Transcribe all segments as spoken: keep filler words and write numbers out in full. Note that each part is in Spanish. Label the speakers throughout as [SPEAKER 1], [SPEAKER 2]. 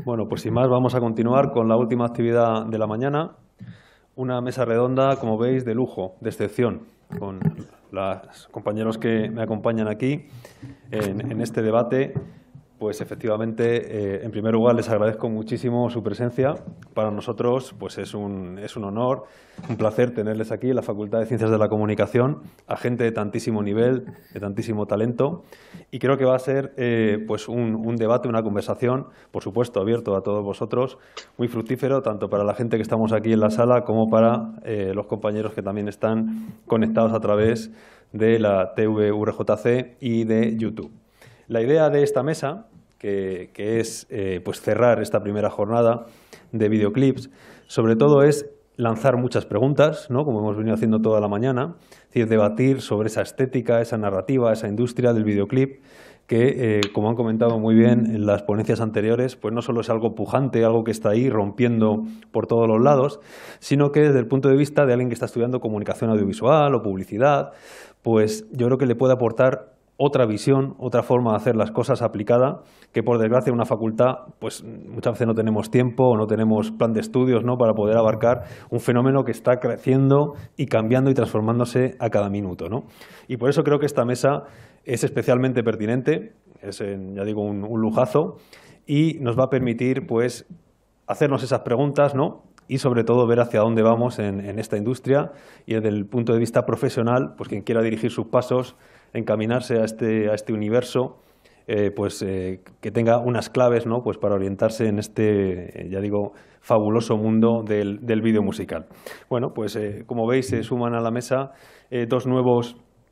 [SPEAKER 1] Bueno, pues sin más vamos a continuar con la última actividad de la mañana. Una mesa redonda, como veis, de lujo, de excepción, con los compañeros que me acompañan aquí en, en este debate. Pues efectivamente, eh, en primer lugar, les agradezco muchísimo su presencia. Para nosotros pues es un, es un honor, un placer tenerles aquí en la Facultad de Ciencias de la Comunicación, a gente de tantísimo nivel, de tantísimo talento. Y creo que va a ser eh, pues un, un debate, una conversación, por supuesto, abierto a todos vosotros, muy fructífero, tanto para la gente que estamos aquí en la sala como para eh, los compañeros que también están conectados a través de la T V U R J C y de YouTube. La idea de esta mesa, que, que es eh, pues cerrar esta primera jornada de videoclips, sobre todo es lanzar muchas preguntas, ¿no? Como hemos venido haciendo toda la mañana, es decir, debatir sobre esa estética, esa narrativa, esa industria del videoclip, que, eh, como han comentado muy bien en las ponencias anteriores, pues no solo es algo pujante, algo que está ahí rompiendo por todos los lados, sino que desde el punto de vista de alguien que está estudiando comunicación audiovisual o publicidad, pues yo creo que le puede aportar otra visión, otra forma de hacer las cosas aplicada, que por desgracia en una facultad pues muchas veces no tenemos tiempo o no tenemos plan de estudios, ¿no?, para poder abarcar un fenómeno que está creciendo y cambiando y transformándose a cada minuto, ¿no? Y por eso creo que esta mesa es especialmente pertinente, es, ya digo, un, un lujazo, y nos va a permitir pues hacernos esas preguntas, ¿no?, y sobre todo ver hacia dónde vamos en, en esta industria y desde el punto de vista profesional, pues quien quiera dirigir sus pasos, encaminarse a este, a este universo, eh, pues eh, que tenga unas claves, ¿no?, pues para orientarse en este, eh, ya digo, fabuloso mundo del, del vídeo musical. Bueno, pues eh, como veis se suman a la mesa eh, dos nuevos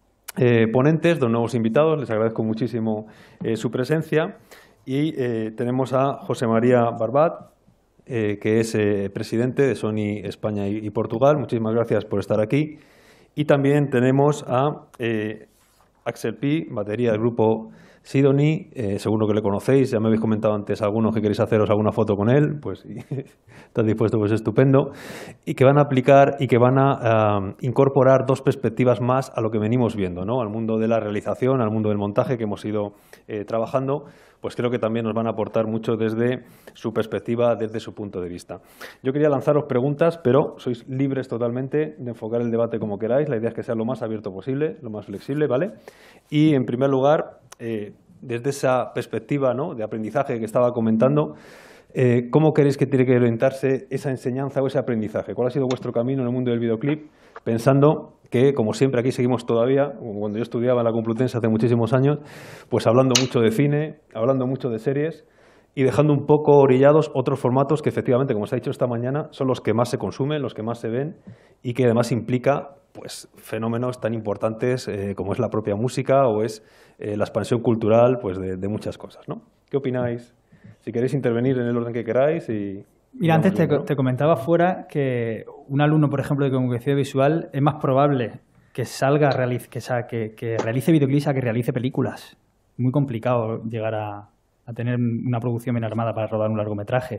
[SPEAKER 1] eh, ponentes, dos nuevos invitados, les agradezco muchísimo eh, su presencia y eh, tenemos a José María Barbat, Eh, que es eh, presidente de Sony España y, y Portugal. Muchísimas gracias por estar aquí. Y también tenemos a eh, Axel Pi, batería del grupo Sidonie, eh, seguro que le conocéis, ya me habéis comentado antes algunos que queréis haceros alguna foto con él, pues si estás dispuesto, pues estupendo, y que van a aplicar y que van a uh, incorporar dos perspectivas más a lo que venimos viendo, ¿no?, al mundo de la realización, al mundo del montaje que hemos ido eh, trabajando, pues creo que también nos van a aportar mucho desde su perspectiva, desde su punto de vista. Yo quería lanzaros preguntas, pero sois libres totalmente de enfocar el debate como queráis, la idea es que sea lo más abierto posible, lo más flexible, ¿vale? Y en primer lugar, eh, desde esa perspectiva, ¿no?, de aprendizaje que estaba comentando, eh, ¿cómo queréis que tiene que orientarse esa enseñanza o ese aprendizaje? ¿Cuál ha sido vuestro camino en el mundo del videoclip? Pensando que, como siempre, aquí seguimos todavía, como cuando yo estudiaba en la Complutense hace muchísimos años, pues hablando mucho de cine, hablando mucho de series y dejando un poco orillados otros formatos que efectivamente, como se ha dicho esta mañana, son los que más se consumen, los que más se ven y que además implica pues fenómenos tan importantes eh, como es la propia música o es eh, la expansión cultural pues de, de muchas cosas, ¿no? ¿Qué opináis? Si queréis intervenir en el orden que queráis y...
[SPEAKER 2] Mira, antes te, te comentaba fuera que un alumno, por ejemplo, de comunicación visual es más probable que salga, realice, que, que, que realice videoclips a que realice películas. Muy complicado llegar a, a tener una producción bien armada para rodar un largometraje.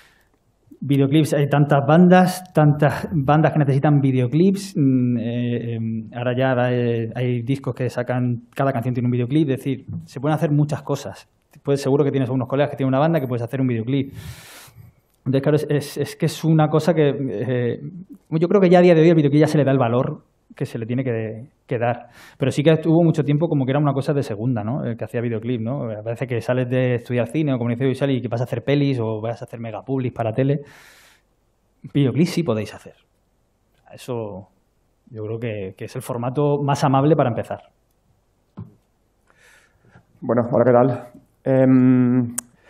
[SPEAKER 2] Videoclips, hay tantas bandas, tantas bandas que necesitan videoclips. Eh, eh, ahora ya hay, hay discos que sacan, cada canción tiene un videoclip, es decir, se pueden hacer muchas cosas. Pues seguro que tienes algunos colegas que tienen una banda que puedes hacer un videoclip. Entonces, claro, es, es, es que es una cosa que eh, yo creo que ya a día de hoy el videoclip ya se le da el valor que se le tiene que, que dar. Pero sí que hubo mucho tiempo como que era una cosa de segunda, ¿no?, el que hacía videoclip, ¿no? Parece que sales de estudiar cine o comunicación visual y que vas a hacer pelis o vas a hacer megapublis para tele. Videoclip sí podéis hacer. Eso yo creo que, que es el formato más amable para empezar.
[SPEAKER 3] Bueno, hola, ¿qué tal? Eh,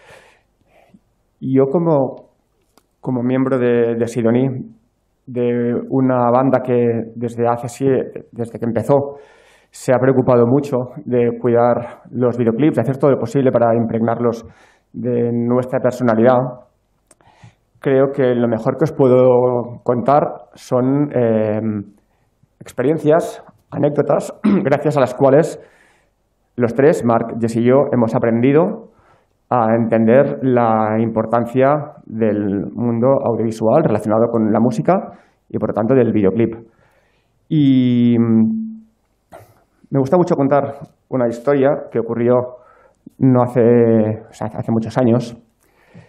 [SPEAKER 3] yo como, como miembro de, de Sidonie, de una banda que desde hace sí, desde que empezó se ha preocupado mucho de cuidar los videoclips, de hacer todo lo posible para impregnarlos de nuestra personalidad, creo que lo mejor que os puedo contar son eh, experiencias, anécdotas, gracias a las cuales los tres, Marc, Jess y yo, hemos aprendido a entender la importancia del mundo audiovisual relacionado con la música y, por lo tanto, del videoclip. Y me gusta mucho contar una historia que ocurrió no hace, o sea, hace muchos años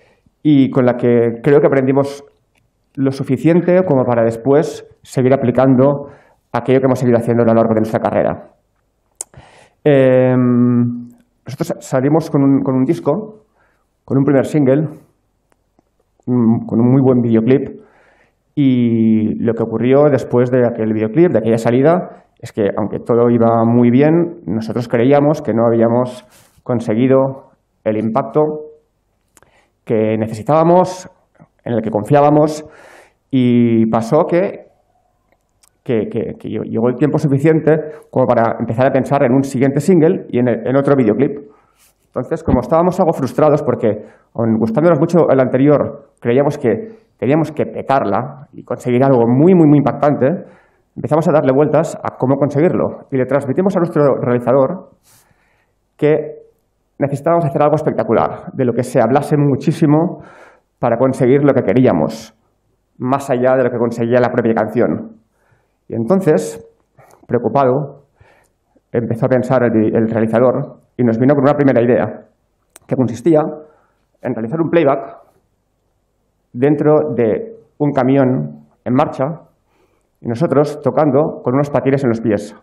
[SPEAKER 3] y con la que creo que aprendimos lo suficiente como para después seguir aplicando aquello que hemos seguido haciendo a lo largo de nuestra carrera. Eh, nosotros salimos con un, con un disco, con un primer single, un, con un muy buen videoclip, y lo que ocurrió después de aquel videoclip, de aquella salida, es que aunque todo iba muy bien, nosotros creíamos que no habíamos conseguido el impacto que necesitábamos, en el que confiábamos, y pasó que, que, que, que llegó el tiempo suficiente como para empezar a pensar en un siguiente single y en, el, en otro videoclip. Entonces, como estábamos algo frustrados porque, aun gustándonos mucho el anterior, creíamos que teníamos que petarla y conseguir algo muy, muy, muy impactante, empezamos a darle vueltas a cómo conseguirlo y le transmitimos a nuestro realizador que necesitábamos hacer algo espectacular, de lo que se hablase muchísimo para conseguir lo que queríamos, más allá de lo que conseguía la propia canción. Y entonces, preocupado, empezó a pensar el, el realizador y nos vino con una primera idea, que consistía en realizar un playback dentro de un camión en marcha y nosotros tocando con unos patines en los pies.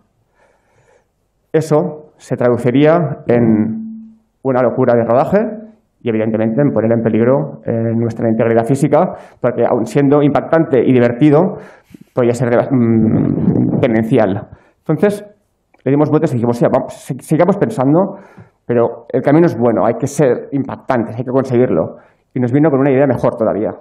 [SPEAKER 3] Eso se traduciría en una locura de rodaje y, evidentemente, en poner en peligro eh, nuestra integridad física, porque, aun siendo impactante y divertido, podía ser mmm, demencial. Entonces, le dimos vueltas y dijimos, sí, vamos, sigamos pensando, pero el camino es bueno, hay que ser impactantes, hay que conseguirlo. Y nos vino con una idea mejor todavía.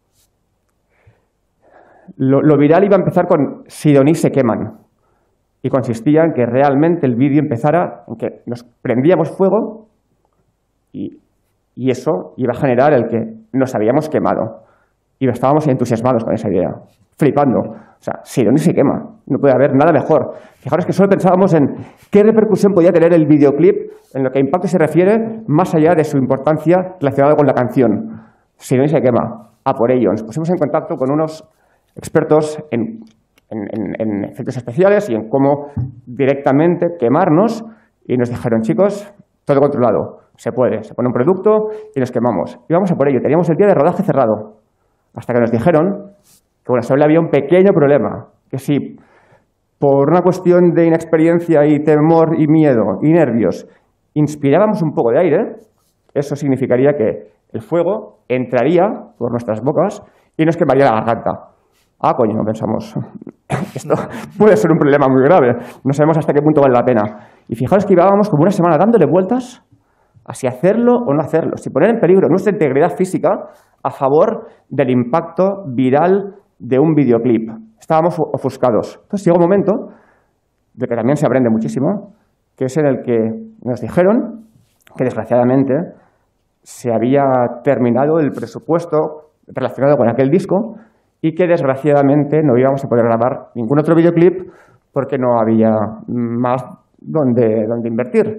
[SPEAKER 3] Lo, lo viral iba a empezar con Sidoní se queman. Y consistía en que realmente el vídeo empezara, en que nos prendíamos fuego y, y eso iba a generar el que nos habíamos quemado. Y estábamos entusiasmados con esa idea, flipando. O sea, Sidoní se quema, no puede haber nada mejor. Fijaros que solo pensábamos en qué repercusión podía tener el videoclip en lo que a impacto se refiere, más allá de su importancia relacionada con la canción. Sidoní se quema, a por ello. Nos pusimos en contacto con unos expertos en, en, en, en efectos especiales y en cómo directamente quemarnos, y nos dijeron, chicos, todo controlado, se puede, se pone un producto y nos quemamos. Y vamos a por ello, teníamos el día de rodaje cerrado, hasta que nos dijeron que, bueno, solo había un pequeño problema, que si por una cuestión de inexperiencia y temor y miedo y nervios inspirábamos un poco de aire, eso significaría que el fuego entraría por nuestras bocas y nos quemaría la garganta. Ah, coño, pensamos, esto puede ser un problema muy grave, no sabemos hasta qué punto vale la pena. Y fijaros que llevábamos como una semana dándole vueltas a si hacerlo o no hacerlo, si poner en peligro nuestra integridad física a favor del impacto viral de un videoclip. Estábamos ofuscados. Entonces llegó un momento, de que también se aprende muchísimo, que es en el que nos dijeron que, desgraciadamente, se había terminado el presupuesto relacionado con aquel disco y que, desgraciadamente, no íbamos a poder grabar ningún otro videoclip porque no había más donde, donde invertir.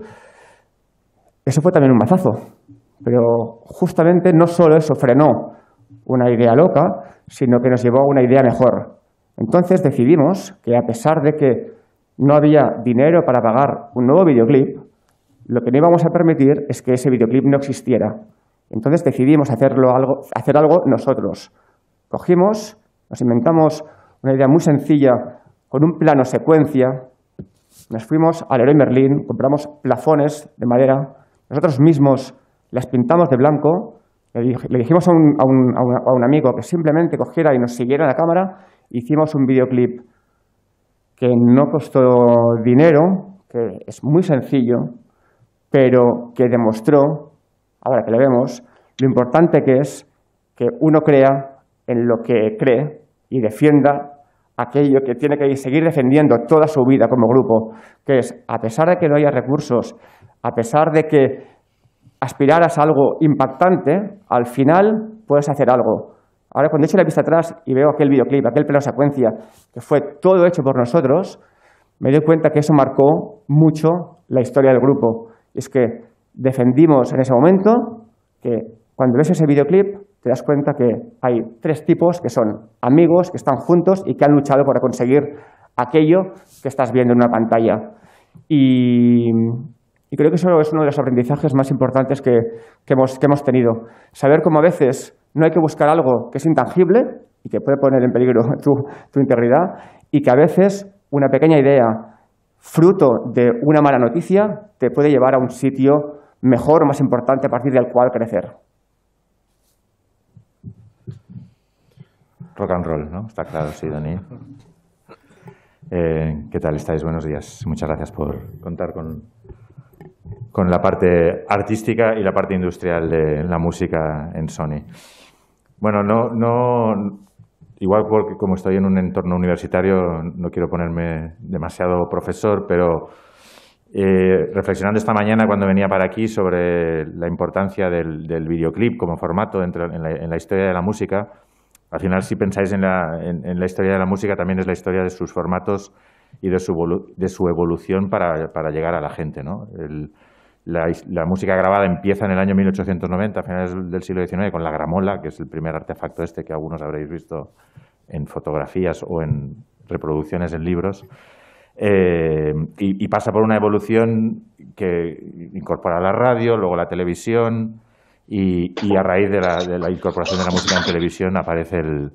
[SPEAKER 3] Eso fue también un mazazo, pero justamente no solo eso frenó una idea loca, sino que nos llevó a una idea mejor. Entonces decidimos que, a pesar de que no había dinero para pagar un nuevo videoclip, lo que no íbamos a permitir es que ese videoclip no existiera. Entonces decidimos hacerlo algo, hacer algo nosotros. Cogimos, nos inventamos una idea muy sencilla con un plano secuencia, nos fuimos al Leroy Merlin, compramos plafones de madera, nosotros mismos las pintamos de blanco, le dijimos a un, a, un, a, un, a un amigo que simplemente cogiera y nos siguiera la cámara, hicimos un videoclip que no costó dinero, que es muy sencillo, pero que demostró, ahora que lo vemos, lo importante que es que uno crea en lo que cree y defienda aquello que tiene que seguir defendiendo toda su vida como grupo, que es, a pesar de que no haya recursos, a pesar de que aspiraras a algo impactante, al final puedes hacer algo. Ahora, cuando echo la vista atrás y veo aquel videoclip, aquel plano secuencia, que fue todo hecho por nosotros, me doy cuenta que eso marcó mucho la historia del grupo. Y es que defendimos en ese momento que, cuando ves ese videoclip, te das cuenta que hay tres tipos que son amigos, que están juntos y que han luchado por conseguir aquello que estás viendo en una pantalla. Y, y creo que eso es uno de los aprendizajes más importantes que, que, hemos, que hemos tenido. Saber cómo a veces No hay que buscar algo que es intangible y que puede poner en peligro tu, tu integridad, y que a veces una pequeña idea, fruto de una mala noticia, te puede llevar a un sitio mejor o más importante a partir del cual crecer.
[SPEAKER 4] Rock and roll, ¿no? Está claro, sí, Dani. Eh, ¿Qué tal estáis? Buenos días. Muchas gracias por contar con, con la parte artística y la parte industrial de la música en Sony. Bueno, no, no, igual porque como estoy en un entorno universitario, no quiero ponerme demasiado profesor, pero eh, reflexionando esta mañana cuando venía para aquí sobre la importancia del, del videoclip como formato dentro, en, la, en la historia de la música, al final, si pensáis en la, en, en la historia de la música, también es la historia de sus formatos y de su, de su evolución para, para llegar a la gente, ¿no? El, la, la música grabada empieza en el año mil ochocientos noventa, a finales del siglo diecinueve, con la gramola, que es el primer artefacto este que algunos habréis visto en fotografías o en reproducciones en libros. Eh, y, y pasa por una evolución que incorpora la radio, luego la televisión. Y, y a raíz de la, de la incorporación de la música en televisión aparece el,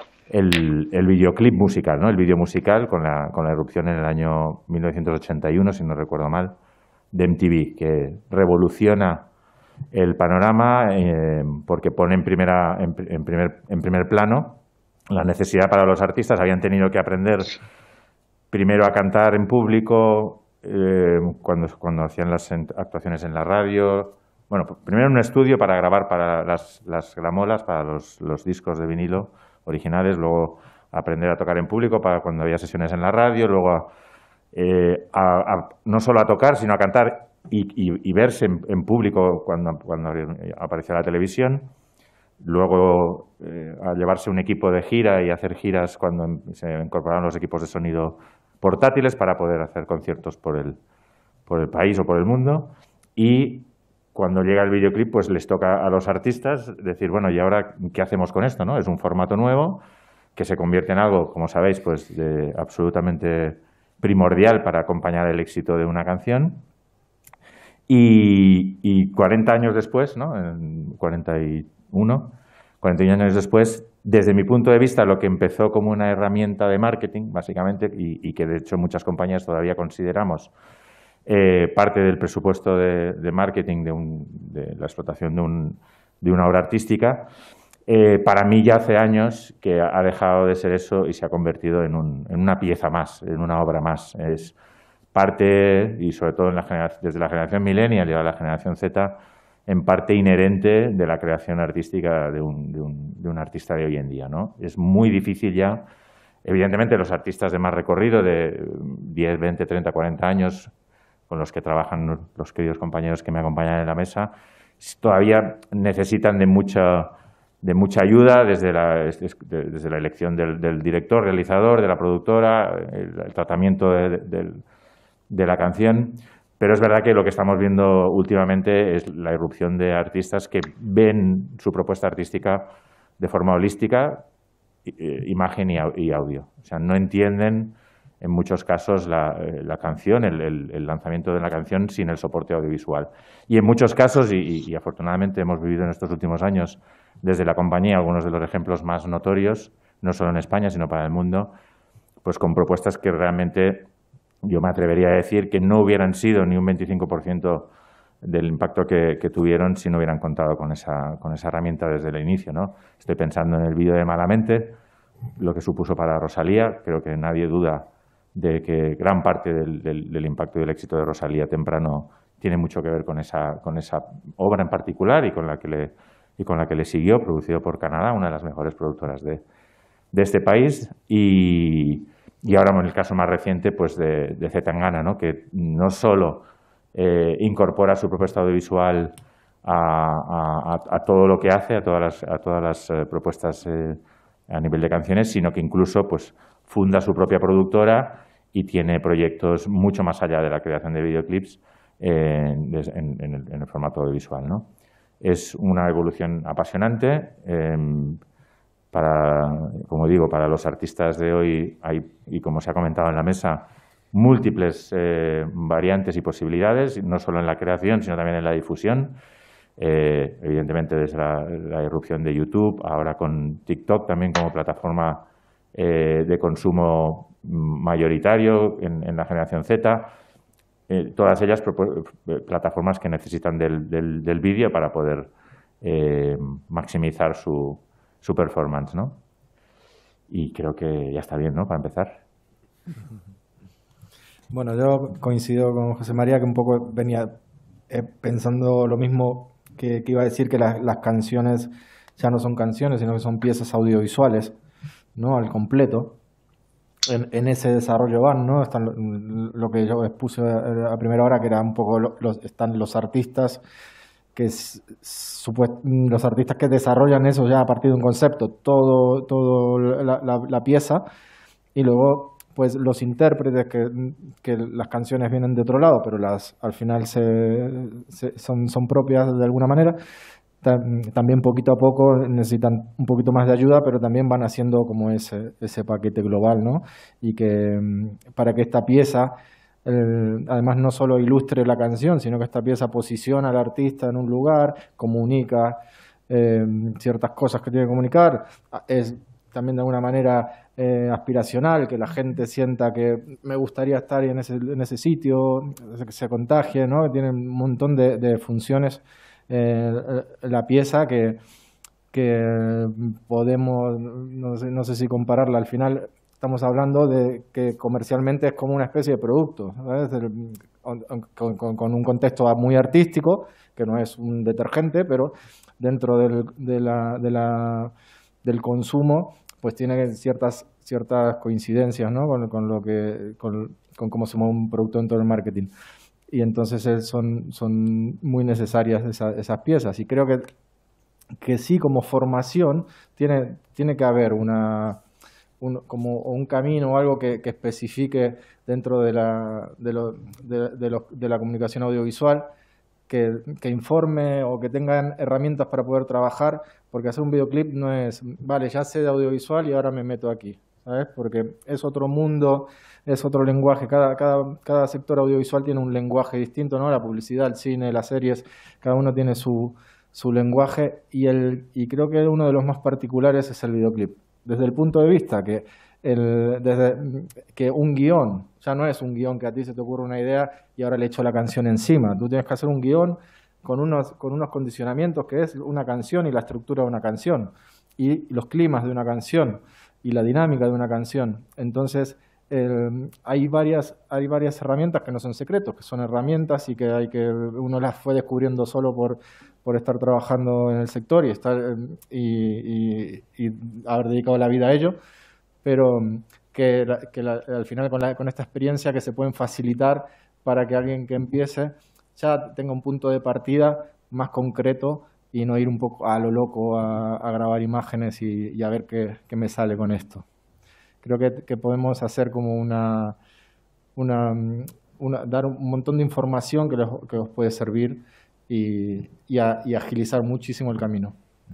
[SPEAKER 4] el, el videoclip musical, ¿no? El vídeo musical con la, con la irrupción en el año mil novecientos ochenta y uno, si no recuerdo mal, de M T V, que revoluciona el panorama eh, porque pone en, primera, en, en, primer, en primer plano la necesidad para los artistas. Habían tenido que aprender primero a cantar en público eh, cuando, cuando hacían las actuaciones en la radio. Bueno, primero un estudio para grabar para las, las gramolas, para los, los discos de vinilo originales, luego aprender a tocar en público para cuando había sesiones en la radio, luego eh, a, a, no solo a tocar, sino a cantar y, y, y verse en, en público cuando, cuando aparecía la televisión, luego eh, a llevarse un equipo de gira y hacer giras cuando se incorporaron los equipos de sonido portátiles para poder hacer conciertos por el, por el país o por el mundo. Y cuando llega el videoclip, pues les toca a los artistas decir, bueno, ¿y ahora qué hacemos con esto, no? Es un formato nuevo que se convierte en algo, como sabéis, pues de absolutamente primordial para acompañar el éxito de una canción. Y, y cuarenta años después, ¿no? En cuarenta y uno, cuarenta y uno años después, desde mi punto de vista, lo que empezó como una herramienta de marketing, básicamente, y, y que de hecho muchas compañías todavía consideramos Eh, parte del presupuesto de, de marketing de, un, de la explotación de, un, de una obra artística, eh, para mí ya hace años que ha dejado de ser eso y se ha convertido en, un, en una pieza más, en una obra más. Es parte, y sobre todo en la desde la generación millennial y a la generación Z, en parte inherente de la creación artística de un, de un, de un artista de hoy en día, ¿no? Es muy difícil ya, evidentemente los artistas de más recorrido, de diez, veinte, treinta, cuarenta años, con los que trabajan los queridos compañeros que me acompañan en la mesa, todavía necesitan de mucha, de mucha ayuda desde la, desde la elección del, del director, realizador, de la productora, el, el tratamiento de, de, de la canción. Pero es verdad que lo que estamos viendo últimamente es la irrupción de artistas que ven su propuesta artística de forma holística, imagen y audio. O sea, no entienden en muchos casos la, la canción, el, el, el lanzamiento de la canción sin el soporte audiovisual. Y en muchos casos, y, y, y afortunadamente hemos vivido en estos últimos años desde la compañía algunos de los ejemplos más notorios, no solo en España, sino para el mundo, pues con propuestas que realmente yo me atrevería a decir que no hubieran sido ni un veinticinco por ciento del impacto que, que tuvieron si no hubieran contado con esa, con esa herramienta desde el inicio, ¿no? Estoy pensando en el vídeo de Malamente, lo que supuso para Rosalía. Creo que nadie duda de que gran parte del, del, del impacto y del éxito de Rosalía temprano tiene mucho que ver con esa, con esa obra en particular y con la que le, y con la que le siguió, producido por Canadá, una de las mejores productoras de, de este país. Y, y ahora, en el caso más reciente, pues de, de Zetangana, ¿no? Que no solo eh, incorpora su propuesta audiovisual a, a, a todo lo que hace, a todas las, a todas las eh, propuestas eh, a nivel de canciones, sino que incluso pues, funda su propia productora y tiene proyectos mucho más allá de la creación de videoclips eh, en, en, el, en el formato audiovisual, ¿no? Es una evolución apasionante. Eh, para, como digo, para los artistas de hoy hay, y como se ha comentado en la mesa, múltiples eh, variantes y posibilidades, no solo en la creación, sino también en la difusión. eh, evidentemente desde la, la irrupción de YouTube, ahora con TikTok también como plataforma eh, de consumo mayoritario en, en la generación Z, eh, todas ellas plataformas que necesitan del, del, del vídeo para poder eh, maximizar su, su performance, ¿no? Y creo que ya está bien, ¿no?, para empezar.
[SPEAKER 5] Bueno, yo coincido con José María, que un poco venía eh, pensando lo mismo que, que iba a decir, que la, las canciones ya no son canciones, sino que son piezas audiovisuales, ¿no?, al completo. En, en ese desarrollo van, ¿no? Están lo, lo que yo expuse a primera hora, que era un poco lo, los, están los artistas que es, supuest, los artistas que desarrollan eso ya a partir de un concepto, todo, todo la, la, la pieza, y luego pues los intérpretes que, que las canciones vienen de otro lado, pero las al final se, se, son, son propias de alguna manera. También poquito a poco necesitan un poquito más de ayuda, pero también van haciendo como ese, ese paquete global, ¿no? Y que para que esta pieza, eh, además no solo ilustre la canción, sino que esta pieza posiciona al artista en un lugar, comunica eh, ciertas cosas que tiene que comunicar, es también de alguna manera eh, aspiracional, que la gente sienta que me gustaría estar en ese, en ese sitio, que se contagie, ¿no? Tiene un montón de, de funciones. Eh, la pieza que, que podemos, no sé, no sé si compararla, al final estamos hablando de que comercialmente es como una especie de producto, ¿sabes? Con, con, con un contexto muy artístico, que no es un detergente, pero dentro del, de la, de la, del consumo pues tiene ciertas, ciertas coincidencias, ¿no?, con, con, lo que, con, con cómo se mueve un producto dentro del marketing. Y entonces son, son muy necesarias esas, esas piezas. Y creo que, que sí, como formación, tiene, tiene que haber una, un, como un camino o algo que, que especifique dentro de la, de, lo, de, de, lo, de la comunicación audiovisual, que, que informe o que tengan herramientas para poder trabajar, porque hacer un videoclip no es, vale, ya sé de audiovisual y ahora me meto aquí, ¿sabes? Porque es otro mundo, es otro lenguaje, cada, cada, cada sector audiovisual tiene un lenguaje distinto, ¿no? La publicidad, el cine, las series, cada uno tiene su, su lenguaje, y, el, y creo que uno de los más particulares es el videoclip. Desde el punto de vista que, el, desde, que un guión, ya no es un guión que a ti se te ocurre una idea y ahora le echo la canción encima. Tú tienes que hacer un guión con unos, con unos condicionamientos que es una canción y la estructura de una canción, y los climas de una canción, y la dinámica de una canción. Entonces, eh, hay varias hay varias herramientas que no son secretos, que son herramientas y que hay que uno las fue descubriendo solo por, por estar trabajando en el sector y estar y, y, y haber dedicado la vida a ello, pero que, que la, al final con, la, con esta experiencia que se pueden facilitar para que alguien que empiece ya tenga un punto de partida más concreto y no ir un poco a lo loco a, a grabar imágenes y, y a ver qué, qué me sale con esto. Creo que, que podemos hacer como una, una, una, dar un montón de información que, les, que os puede servir y, y, a, y agilizar muchísimo el camino.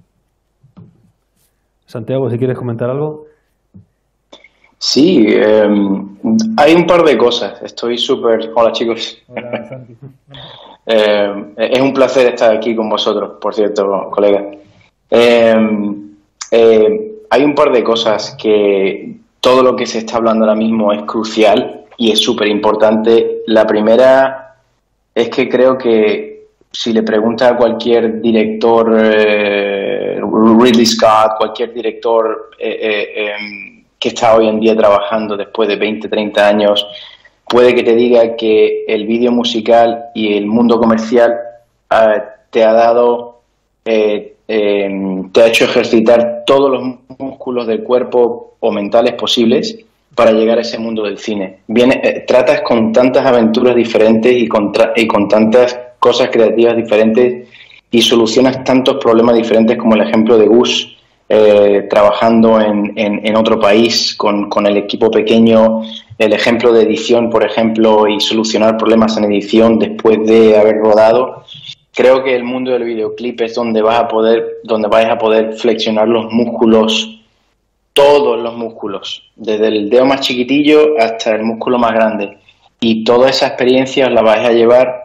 [SPEAKER 1] Santiago, si quieres comentar algo.
[SPEAKER 6] Sí, eh, hay un par de cosas. Estoy súper... Hola, chicos.
[SPEAKER 2] Hola, Santi.
[SPEAKER 6] eh, es un placer estar aquí con vosotros, por cierto, colega. Eh, eh, hay un par de cosas que todo lo que se está hablando ahora mismo es crucial y es súper importante. La primera es que creo que si le pregunta a cualquier director, eh, Ridley Scott, cualquier director... Eh, eh, eh, que está hoy en día trabajando después de veinte, treinta años, puede que te diga que el vídeo musical y el mundo comercial uh, te ha dado, eh, eh, te ha hecho ejercitar todos los músculos del cuerpo o mentales posibles para llegar a ese mundo del cine. Viene, eh, tratas con tantas aventuras diferentes y con, y con tantas cosas creativas diferentes y solucionas tantos problemas diferentes como el ejemplo de Gus, Eh, trabajando en, en, en otro país con, con el equipo pequeño, el ejemplo de edición, por ejemplo, y solucionar problemas en edición después de haber rodado. Creo que el mundo del videoclip es donde vas a poder, donde vais a poder flexionar los músculos, todos los músculos, desde el dedo más chiquitillo hasta el músculo más grande. Y toda esa experiencia la vais a llevar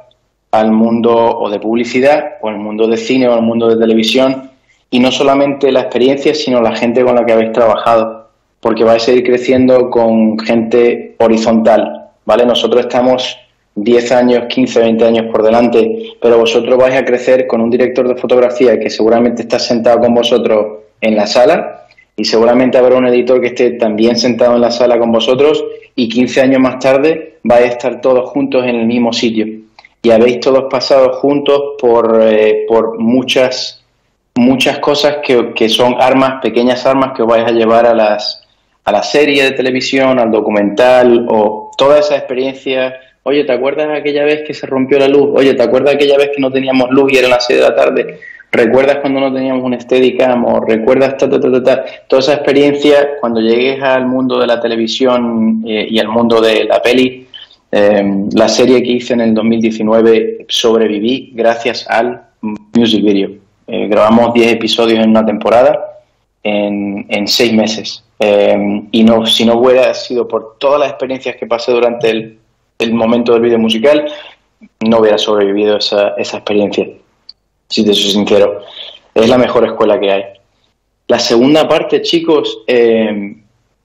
[SPEAKER 6] al mundo o de publicidad, o al mundo de cine, o al mundo de televisión, y no solamente la experiencia, sino la gente con la que habéis trabajado, porque vais a ir creciendo con gente horizontal, ¿vale? Nosotros estamos diez años, quince, veinte años por delante, pero vosotros vais a crecer con un director de fotografía que seguramente está sentado con vosotros en la sala, y seguramente habrá un editor que esté también sentado en la sala con vosotros, y quince años más tarde vais a estar todos juntos en el mismo sitio. Y habéis todos pasado juntos por, eh, por muchas, muchas cosas que, que son armas, pequeñas armas que os vais a llevar a las, a la serie de televisión, al documental, o todas esas experiencias. Oye, ¿te acuerdas aquella vez que se rompió la luz? Oye, ¿te acuerdas aquella vez que no teníamos luz y era las seis de la tarde? ¿Recuerdas cuando no teníamos un Steadicam? ¿O recuerdas ta, ta, ta, ta, ta? Toda esa experiencia, cuando llegues al mundo de la televisión eh, y al mundo de la peli, eh, la serie que hice en el dos mil diecinueve, sobreviví gracias al music video. Eh, grabamos diez episodios en una temporada, en, en seis meses. Eh, y no, si no hubiera sido por todas las experiencias que pasé durante el, el momento del vídeo musical, no hubiera sobrevivido esa, esa experiencia. Si te soy sincero, es la mejor escuela que hay. La segunda parte, chicos, eh,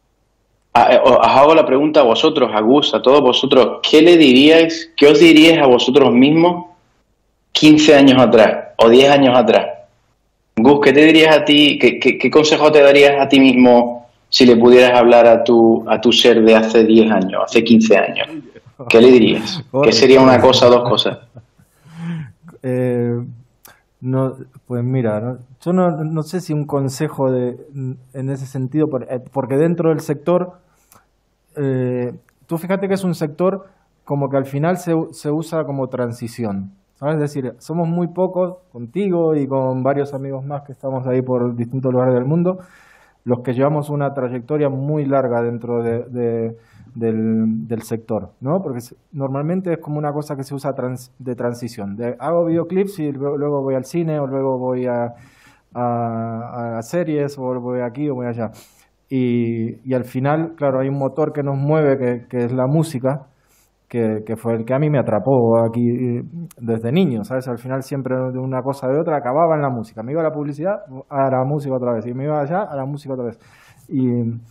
[SPEAKER 6] os hago la pregunta a vosotros, a Gus, a todos vosotros. ¿Qué le diríais, qué os diríais a vosotros mismos quince años atrás o diez años atrás? Gus, ¿qué te dirías a ti, qué, qué, qué consejo te darías a ti mismo si le pudieras hablar a tu, a tu ser de hace diez años, hace quince años? ¿Qué le dirías? ¿Qué sería una cosa o dos cosas?
[SPEAKER 5] Eh... No, pues mira, ¿no? yo no, no sé si un consejo de, en ese sentido, porque dentro del sector, eh, tú fíjate que es un sector como que al final se, se usa como transición, ¿sabes? Es decir, somos muy pocos, contigo y con varios amigos más que estamos ahí por distintos lugares del mundo, los que llevamos una trayectoria muy larga dentro de, de, del, del sector, ¿no? Porque normalmente es como una cosa que se usa trans, de transición. De, hago videoclips y luego, luego voy al cine, o luego voy a, a, a series, o voy aquí o voy allá. Y, y al final, claro, hay un motor que nos mueve, que, que es la música, que, que fue el que a mí me atrapó aquí desde niño, ¿sabes? Al final siempre de una cosa de otra acababa en la música. Me iba a la publicidad, a la música otra vez. Y me iba allá, a la música otra vez. Y,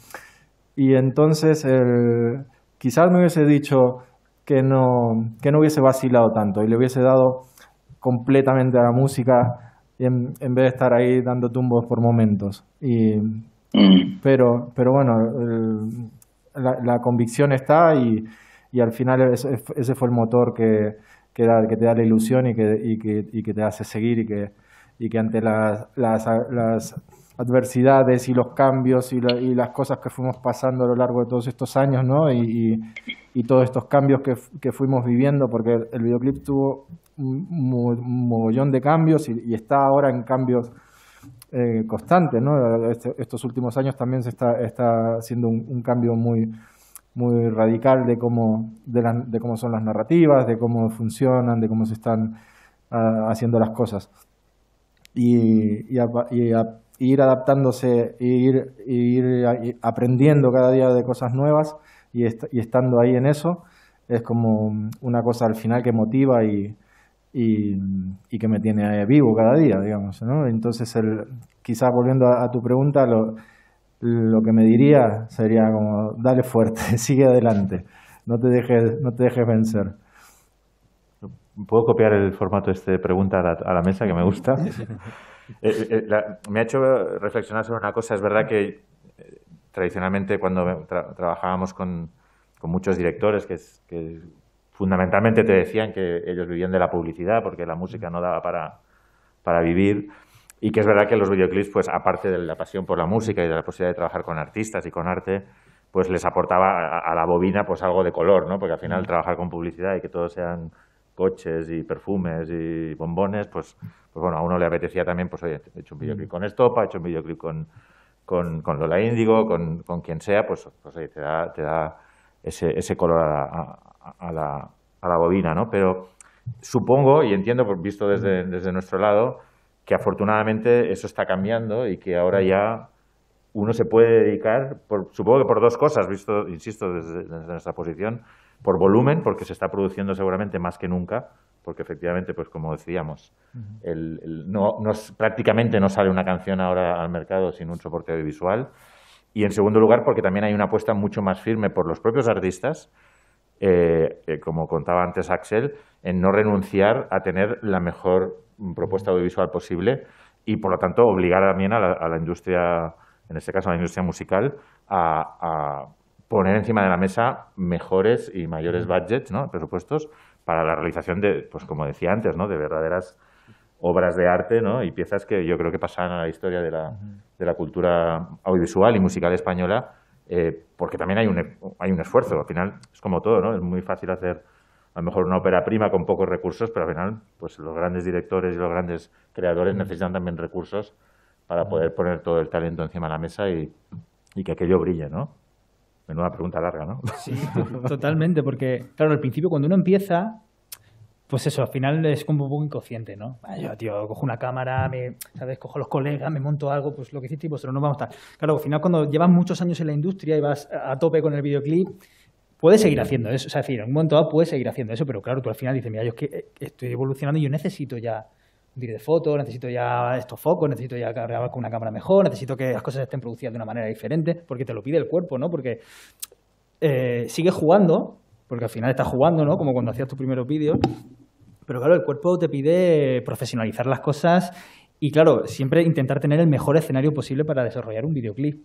[SPEAKER 5] y entonces el, quizás me hubiese dicho que no, que no hubiese vacilado tanto y le hubiese dado completamente a la música en, en vez de estar ahí dando tumbos por momentos. Y, pero, pero bueno, el, la, la convicción está y... Y al final ese, ese fue el motor que, que, da, que te da la ilusión y que, y que, y que te hace seguir y que, y que ante las, las, las adversidades y los cambios y, la, y las cosas que fuimos pasando a lo largo de todos estos años, ¿no? y, y, y todos estos cambios que, que fuimos viviendo, porque el videoclip tuvo un, un mogollón de cambios y, y está ahora en cambios eh, constantes, ¿no? Este, estos últimos años también se está, está haciendo un, un cambio muy... muy radical de cómo, de, la, de cómo son las narrativas, de cómo funcionan, de cómo se están uh, haciendo las cosas. Y, y, a, y, a, y ir adaptándose, e ir, y ir a, y aprendiendo cada día de cosas nuevas y, est y estando ahí en eso, es como una cosa al final que motiva y, y, y que me tiene vivo cada día, digamos, ¿no? Entonces, el, quizás volviendo a, a tu pregunta, lo, lo que me diría sería como, dale fuerte, sigue adelante, no te dejes, no te dejes vencer.
[SPEAKER 4] ¿Puedo copiar el formato este de pregunta a la, a la mesa, que me gusta? eh, eh, la, me ha hecho reflexionar sobre una cosa. Es verdad que eh, tradicionalmente cuando tra trabajábamos con, con muchos directores que, que fundamentalmente te decían que ellos vivían de la publicidad porque la música no daba para, para vivir. Y que es verdad que los videoclips, pues aparte de la pasión por la música y de la posibilidad de trabajar con artistas y con arte, pues les aportaba a, a la bobina pues algo de color, ¿no? Porque al final trabajar con publicidad y que todos sean coches y perfumes y bombones, pues, pues bueno, a uno le apetecía también, pues oye, he hecho un videoclip con Estopa, he hecho un videoclip con, con, con Lola Índigo, con, con quien sea, pues, pues oye, te da, te da ese, ese color a la, a, a, la, a la bobina, ¿no? Pero supongo, y entiendo, visto desde, desde nuestro lado, que afortunadamente eso está cambiando y que ahora ya uno se puede dedicar, por, supongo que por dos cosas, visto, insisto, desde, desde nuestra posición, por volumen, porque se está produciendo seguramente más que nunca, porque efectivamente, pues como decíamos, el, el, no, no, prácticamente no sale una canción ahora al mercado sin un soporte audiovisual. Y en segundo lugar, porque también hay una apuesta mucho más firme por los propios artistas, eh, eh, como contaba antes Axel, en no renunciar a tener la mejor propuesta audiovisual posible y, por lo tanto, obligar también a la, a la industria, en este caso a la industria musical, a, a poner encima de la mesa mejores y mayores budgets, ¿no?, presupuestos para la realización de, pues como decía antes, ¿no?, de verdaderas obras de arte, ¿no?, y piezas que yo creo que pasan a la historia de la, de la cultura audiovisual y musical española, eh, porque también hay un, hay un esfuerzo. Al final es como todo, ¿no? Es muy fácil hacer a lo mejor una ópera prima con pocos recursos, pero al final pues los grandes directores y los grandes creadores necesitan también recursos para poder poner todo el talento encima de la mesa y, y que aquello brille, ¿no? Menuda pregunta larga, ¿no?
[SPEAKER 2] Sí, totalmente, porque claro, al principio cuando uno empieza, pues eso, al final es como un poco inconsciente, ¿no? Yo, tío, cojo una cámara, me, ¿sabes? Cojo a los colegas, me monto algo, pues lo que hiciste vosotros, no vamos a estar. Claro, al final cuando llevas muchos años en la industria y vas a tope con el videoclip, puedes seguir haciendo eso. O sea, es decir, en un momento dado puedes seguir haciendo eso, pero claro, tú al final dices, mira, yo es que estoy evolucionando y yo necesito ya un vídeo de fotos, necesito ya estos focos, necesito ya grabar con una cámara mejor, necesito que las cosas estén producidas de una manera diferente, porque te lo pide el cuerpo, ¿no? Porque eh, sigues jugando, porque al final estás jugando, ¿no? Como cuando hacías tus primeros vídeos, pero claro, el cuerpo te pide profesionalizar las cosas y, claro, siempre intentar tener el mejor escenario posible para desarrollar un videoclip.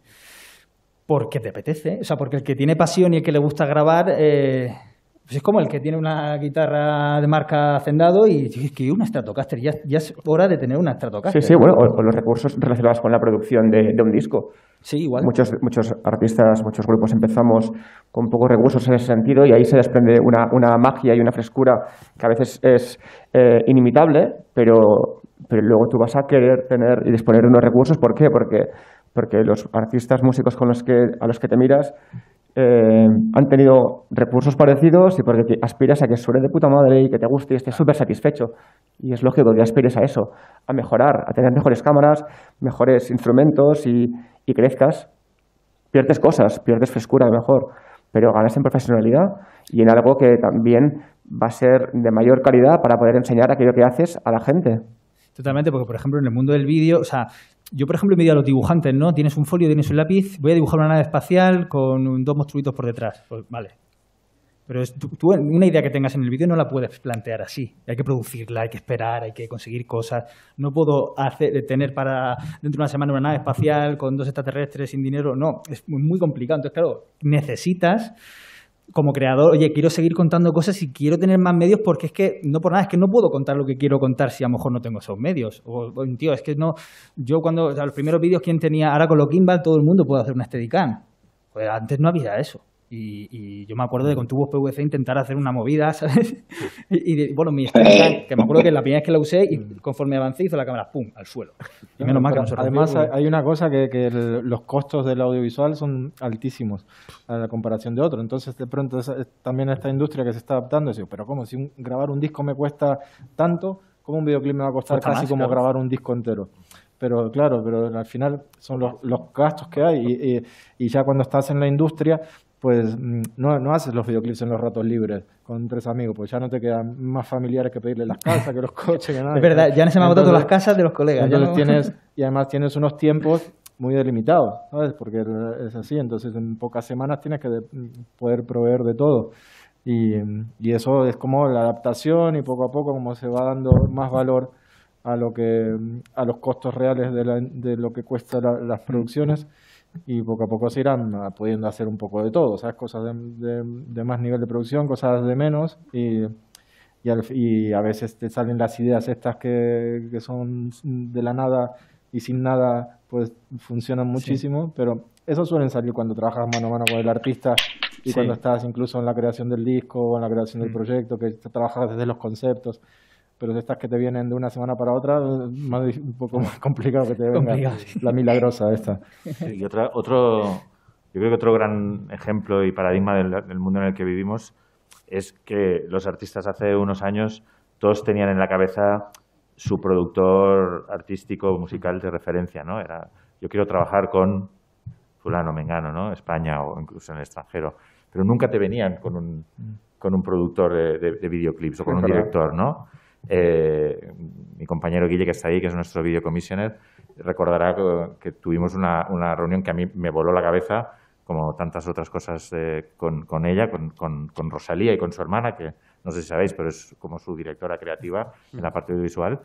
[SPEAKER 2] Porque te apetece, o sea, porque el que tiene pasión y el que le gusta grabar, eh, pues es como el que tiene una guitarra de marca Hacendado y que una Stratocaster, ya, ya es hora de tener una Stratocaster.
[SPEAKER 3] Sí, sí, bueno, o, o los recursos relacionados con la producción de, de un disco.
[SPEAKER 2] Sí, igual.
[SPEAKER 3] Muchos, muchos artistas, muchos grupos empezamos con pocos recursos en ese sentido y ahí se desprende una, una magia y una frescura que a veces es eh, inimitable, pero, pero luego tú vas a querer tener y disponer de unos recursos. ¿Por qué? Porque, porque los artistas músicos con los que, a los que te miras eh, han tenido recursos parecidos y porque aspiras a que suene de puta madre y que te guste y estés súper satisfecho. Y es lógico que aspires a eso, a mejorar, a tener mejores cámaras, mejores instrumentos y, y crezcas. Pierdes cosas, pierdes frescura mejor, pero ganas en profesionalidad y en algo que también va a ser de mayor calidad para poder enseñar aquello que haces a la gente.
[SPEAKER 2] Totalmente, porque por ejemplo en el mundo del vídeo, o sea, yo por ejemplo me digo a los dibujantes, ¿no? Tienes un folio, tienes un lápiz, voy a dibujar una nave espacial con dos monstruitos por detrás. Pues vale. Pero es, tú, tú una idea que tengas en el vídeo no la puedes plantear así. Hay que producirla, hay que esperar, hay que conseguir cosas. No puedo hacer, tener para dentro de una semana una nave espacial con dos extraterrestres sin dinero. No, es muy, muy complicado. Entonces, claro, necesitas como creador, oye, quiero seguir contando cosas y quiero tener más medios porque es que, no por nada, es que no puedo contar lo que quiero contar si a lo mejor no tengo esos medios. O, o tío, es que no, yo cuando, o sea, los primeros vídeos, ¿quién tenía? Ahora con los gimbal todo el mundo puede hacer una Steadicam. Pues antes no había eso. Y, y yo me acuerdo de con tubos P V C intentar hacer una movida, ¿sabes? Y, y de, bueno, mi Steadicam, que me acuerdo que la primera vez que la usé y conforme avancé hizo la cámara, ¡pum!, al suelo. Y menos mal que no se rompió.
[SPEAKER 5] Además hay hay una cosa que, que el- los costos del audiovisual son altísimos a la comparación de otros. Entonces de pronto esa- también esta industria que se está adaptando, dice, pero ¿cómo? Si un- grabar un disco me cuesta tanto, ¿cómo un videoclip me va a costar
[SPEAKER 2] Cuesta
[SPEAKER 5] casi
[SPEAKER 2] más,
[SPEAKER 5] como
[SPEAKER 2] claro.
[SPEAKER 5] grabar un disco entero? Pero claro, pero al final son los, los gastos que hay y, y- y ya cuando estás en la industria, pues mm, no, no haces los videoclips en los ratos libres con tres amigos, pues ya no te quedan más familiares que pedirle las casas, que los coches, que nada.
[SPEAKER 2] Es verdad, ya se me han agotado todas las
[SPEAKER 5] Entonces-
[SPEAKER 2] casas de los colegas. ya
[SPEAKER 5] entonces
[SPEAKER 2] no-
[SPEAKER 5] tienes, y además tienes unos tiempos muy delimitados, ¿sabes? Porque es así, entonces en pocas semanas tienes que de- poder proveer de todo. Y, y eso es como la adaptación y poco a poco como se va dando más valor a lo que a los costos reales de, la- de lo que cuesta la- las producciones y poco a poco se irán ah, pudiendo hacer un poco de todo, ¿sabes? Cosas de, de- de más nivel de producción, cosas de menos y, y, al- y a veces te salen las ideas estas que, que son de la nada y sin nada, pues funcionan muchísimo, pero eso suelen salir cuando trabajas mano a mano con el artista y
[SPEAKER 2] Sí.
[SPEAKER 5] cuando estás incluso en la creación del disco o en la creación del
[SPEAKER 2] Mm.
[SPEAKER 5] proyecto, que te trabajas desde los conceptos. Pero de estas que te vienen de una semana para otra, más, dif- un poco más complicado que te venga
[SPEAKER 2] Complicado, sí.
[SPEAKER 5] la milagrosa esta.
[SPEAKER 4] Y otra, otro, yo creo que otro gran ejemplo y paradigma del, del mundo en el que vivimos es que los artistas hace unos años todos tenían en la cabeza su productor artístico musical de referencia, ¿no? Era, yo quiero trabajar con fulano, mengano, ¿no? España o incluso en el extranjero. Pero nunca te venían con un, con un productor de, de, de videoclips o con un director, ¿no? Eh, mi compañero Guille, que está ahí, que es nuestro video commissioner, recordará que, que tuvimos una, una reunión que a mí me voló la cabeza, como tantas otras cosas eh, con, con ella, con, con, con Rosalía y con su hermana, que no sé si sabéis, pero es como su directora creativa en la parte audiovisual.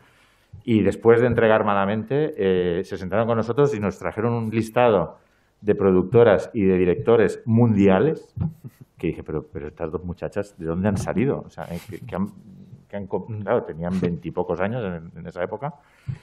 [SPEAKER 4] Y después de entregar Malamente, eh, se sentaron con nosotros y nos trajeron un listado de productoras y de directores mundiales, que dije, pero, pero estas dos muchachas, ¿de dónde han salido? O sea, que, que han, que han, claro, tenían veintipocos años en, en esa época.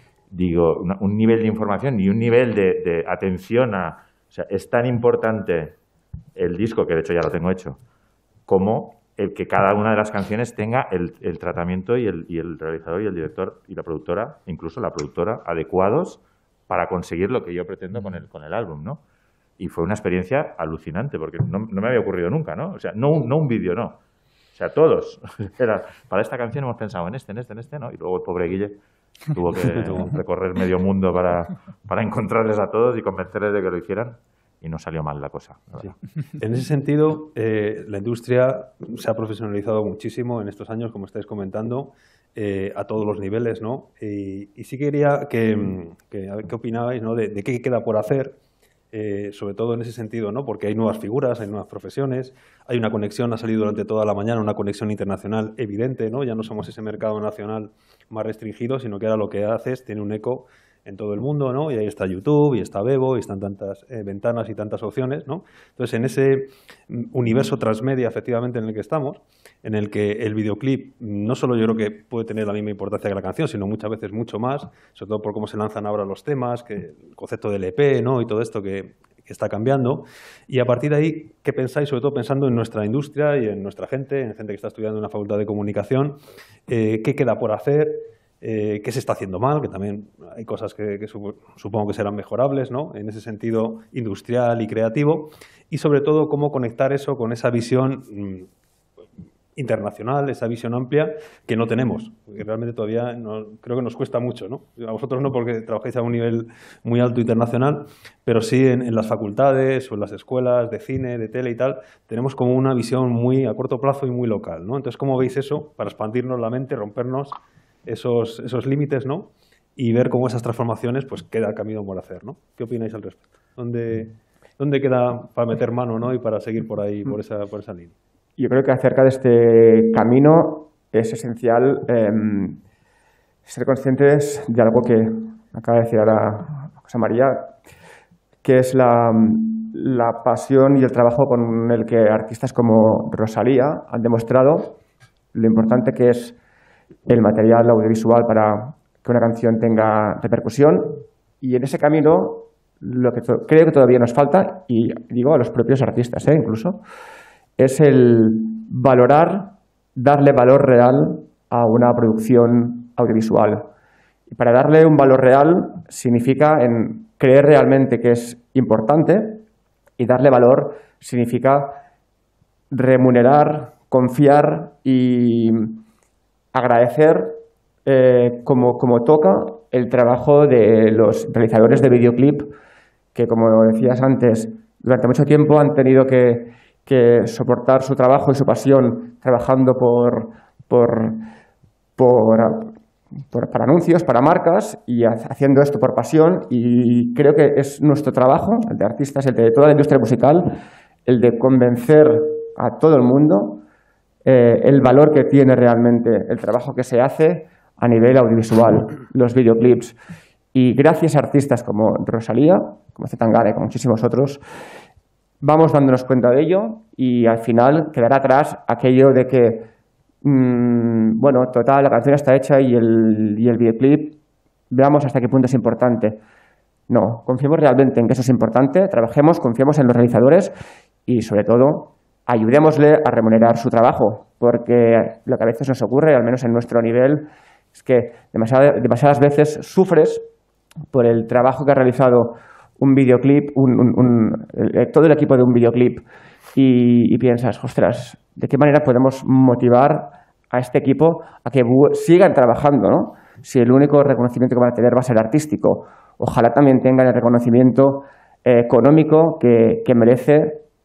[SPEAKER 4] Digo, una, un nivel de información y un nivel de, de atención a... O sea, es tan importante el disco, que de hecho ya lo tengo hecho, como el que cada una de las canciones tenga el, el tratamiento y el, y el realizador y el director y la productora, incluso la productora, adecuados para conseguir lo que yo pretendo con el, con el álbum, ¿no? Y fue una experiencia alucinante, porque no, no me había ocurrido nunca, ¿no? O sea, no un, no un vídeo, no. O sea, todos. Era, para esta canción hemos pensado en este, en este, en este, ¿no? Y luego el pobre Guille tuvo que recorrer medio mundo para, para encontrarles a todos y convencerles de que lo hicieran. Y no salió mal la cosa. La
[SPEAKER 1] sí. En ese sentido, eh, la industria se ha profesionalizado muchísimo en estos años, como estáis comentando, eh, a todos los niveles, ¿no? Y, y sí quería que, que a ver qué opinabais, ¿no? De, de qué queda por hacer, eh, sobre todo en ese sentido, ¿no? Porque hay nuevas figuras, hay nuevas profesiones, hay una conexión, ha salido durante toda la mañana una conexión internacional evidente, ¿no? Ya no somos ese mercado nacional más restringido, sino que ahora lo que haces tiene un eco en todo el mundo, ¿no? Y ahí está YouTube, y está Vevo, y están tantas eh, ventanas y tantas opciones, ¿no? Entonces, en ese universo transmedia, efectivamente, en el que estamos, en el que el videoclip no solo yo creo que puede tener la misma importancia que la canción, sino muchas veces mucho más, sobre todo por cómo se lanzan ahora los temas, que el concepto del E P, ¿no? Y todo esto que, que está cambiando. Y a partir de ahí, ¿qué pensáis? Sobre todo pensando en nuestra industria y en nuestra gente, en gente que está estudiando en una facultad de comunicación, eh, ¿qué queda por hacer? Eh, qué se está haciendo mal, que también hay cosas que, que supongo que serán mejorables, ¿no? En ese sentido industrial y creativo, y sobre todo cómo conectar eso con esa visión mmm, internacional, esa visión amplia que no tenemos, porque realmente todavía no, creo que nos cuesta mucho, ¿no? A vosotros no, porque trabajáis a un nivel muy alto internacional, pero sí en, en las facultades o en las escuelas de cine, de tele y tal, tenemos como una visión muy a corto plazo y muy local, ¿no? Entonces, ¿cómo veis eso para expandirnos la mente, rompernos esos, esos límites, ¿no? Y ver cómo esas transformaciones, pues, queda camino por hacer, ¿no? ¿Qué opináis al respecto? ¿Dónde, dónde queda para meter mano, ¿no? Y para seguir por ahí, por esa, por esa línea?
[SPEAKER 3] Yo creo que acerca de este camino es esencial eh, ser conscientes de algo que acaba de decir ahora José María, que es la, la pasión y el trabajo con el que artistas como Rosalía han demostrado lo importante que es el material audiovisual para que una canción tenga repercusión, y en ese camino lo que creo que todavía nos falta, y digo a los propios artistas, ¿eh? incluso, es el valorar, darle valor real a una producción audiovisual. Y para darle un valor real significa en creer realmente que es importante, y darle valor significa remunerar, confiar y agradecer eh, como, como toca el trabajo de los realizadores de videoclip que, como decías antes, durante mucho tiempo han tenido que, que soportar su trabajo y su pasión trabajando por, por, por, por, para anuncios, para marcas, y haciendo esto por pasión. Y creo que es nuestro trabajo, el de artistas, el de toda la industria musical, el de convencer a todo el mundo Eh, el valor que tiene realmente el trabajo que se hace a nivel audiovisual, los videoclips. Y gracias a artistas como Rosalía, como Zetangana y como muchísimos otros, vamos dándonos cuenta de ello, y al final quedará atrás aquello de que, mmm, bueno, total, la canción está hecha y el, y el videoclip, veamos hasta qué punto es importante. No, confiemos realmente en que eso es importante, trabajemos, confiemos en los realizadores y, sobre todo, ayudémosle a remunerar su trabajo, porque lo que a veces nos ocurre, al menos en nuestro nivel, es que demasiadas, demasiadas veces sufres por el trabajo que ha realizado un videoclip, un, un, un, el, todo el equipo de un videoclip, y, y piensas, ostras, ¿de qué manera podemos motivar a este equipo a que sigan trabajando, ¿no? Si el único reconocimiento que van a tener va a ser artístico, ojalá también tengan el reconocimiento eh, económico que, que merece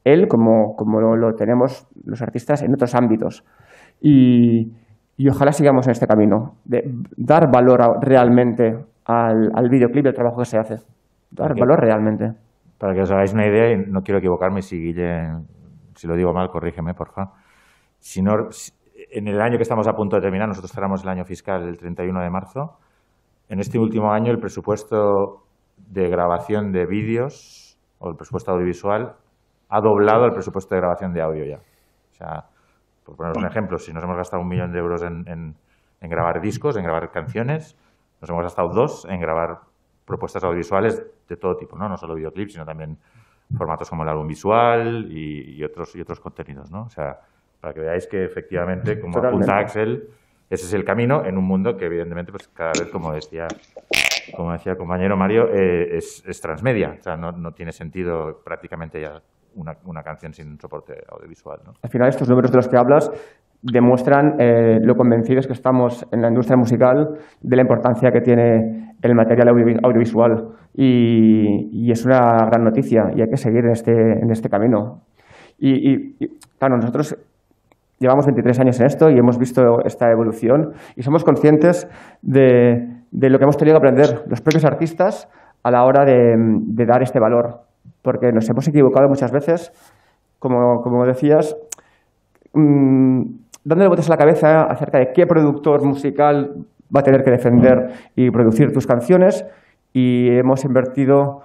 [SPEAKER 3] él como, como lo, lo tenemos los artistas en otros ámbitos. Y, y ojalá sigamos en este camino, de dar valor a, realmente al, al videoclip y al trabajo que se hace. Dar
[SPEAKER 4] Okay.
[SPEAKER 3] valor realmente.
[SPEAKER 4] Para que os hagáis una idea, y no quiero equivocarme, si Guille, si lo digo mal, corrígeme, por favor. Si no, si, en el año que estamos a punto de terminar, nosotros cerramos el año fiscal el treinta y uno de marzo, en este último año el presupuesto de grabación de vídeos, o el presupuesto audiovisual, ha doblado el presupuesto de grabación de audio ya. O sea, por poner un ejemplo, si nos hemos gastado un millón de euros en, en, en grabar discos, en grabar canciones, nos hemos gastado dos en grabar propuestas audiovisuales de todo tipo, ¿no? No solo videoclips, sino también formatos como el álbum visual y, y otros y otros contenidos, ¿no? O sea, para que veáis que efectivamente, como
[SPEAKER 3] Totalmente.
[SPEAKER 4] apunta Axel, ese es el camino en un mundo que evidentemente, pues cada vez, como decía, como decía el compañero Mario, eh, es, es transmedia. O sea, no, no tiene sentido prácticamente ya una, una canción sin soporte audiovisual, ¿no?
[SPEAKER 3] Al final, estos números de los que hablas demuestran eh, lo convencidos que estamos en la industria musical de la importancia que tiene el material audio, audiovisual. Y, y es una gran noticia y hay que seguir en este, en este camino. Y, y, y claro, nosotros llevamos veintitrés años en esto y hemos visto esta evolución y somos conscientes de, de lo que hemos tenido que aprender los propios artistas a la hora de, de dar este valor. Porque nos hemos equivocado muchas veces, como, como decías, mmm, dándole vueltas a la cabeza acerca de qué productor musical va a tener que defender y producir tus canciones, y hemos invertido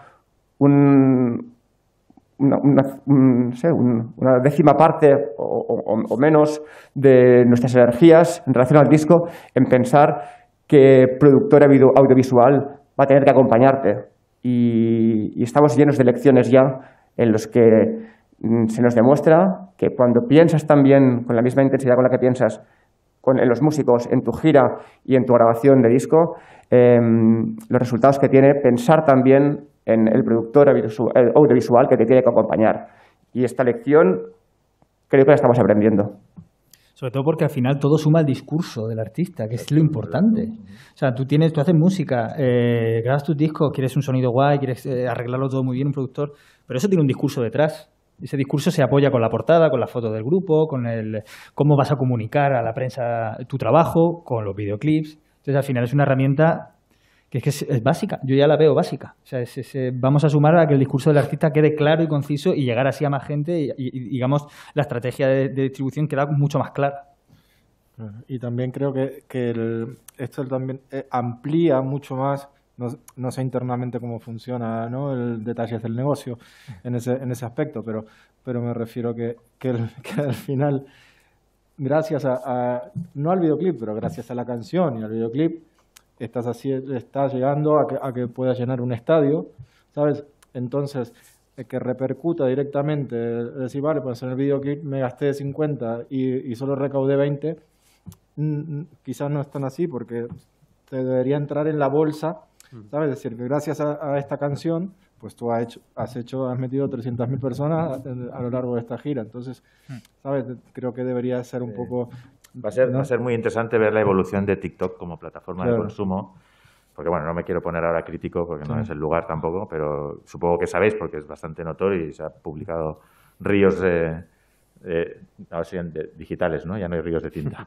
[SPEAKER 3] un, una, una, un, no sé, un, una décima parte o, o, o menos de nuestras energías en relación al disco en pensar qué productor audiovisual va a tener que acompañarte. Y, y estamos llenos de lecciones ya en los que se nos demuestra que cuando piensas también con la misma intensidad con la que piensas con, en los músicos, en tu gira y en tu grabación de disco, eh, los resultados que tiene pensar también en el productor audiovisual que te tiene que acompañar. Y esta lección creo que la estamos aprendiendo.
[SPEAKER 2] Sobre todo porque al final todo suma al discurso del artista, que es lo importante. O sea, tú tienes, tú haces música, eh, grabas tus discos, quieres un sonido guay, quieres eh, arreglarlo todo muy bien, un productor, pero eso tiene un discurso detrás. Ese discurso se apoya con la portada, con la foto del grupo, con el cómo vas a comunicar a la prensa tu trabajo, con los videoclips. Entonces, al final es una herramienta que es, que es, es básica. Yo ya la veo básica. O sea, es, es, vamos a sumar a que el discurso del artista quede claro y conciso y llegar así a más gente y, y digamos, la estrategia de, de distribución queda mucho más clara.
[SPEAKER 5] Y también creo que, que el, esto también amplía mucho más. No, no sé internamente cómo funciona, ¿no?, el detalles del negocio en ese, en ese aspecto, pero, pero me refiero que, que, el, que al final, gracias a, a, no al videoclip, pero gracias a la canción y al videoclip, estás, así, estás llegando a que, a que puedas llenar un estadio, ¿sabes? Entonces, que repercuta directamente, decir, vale, pues en el videoclip me gasté cincuenta y, y solo recaudé veinte, mm, quizás no es tan así porque te debería entrar en la bolsa, ¿sabes? Es decir, que gracias a, a esta canción, pues tú has hecho, has hecho, has metido trescientas mil personas a, a lo largo de esta gira. Entonces, ¿sabes? Creo que debería ser un poco...
[SPEAKER 4] Va a ser,
[SPEAKER 5] ¿no?
[SPEAKER 4] va a ser muy interesante ver la evolución de TikTok como plataforma
[SPEAKER 5] Claro.
[SPEAKER 4] de consumo, porque bueno, no me quiero poner ahora crítico porque no
[SPEAKER 5] Sí.
[SPEAKER 4] es el lugar tampoco, pero supongo que sabéis porque es bastante notorio y se ha publicado ríos de... Eh, ahora serían de- digitales, ¿no? Ya no hay ríos de tinta.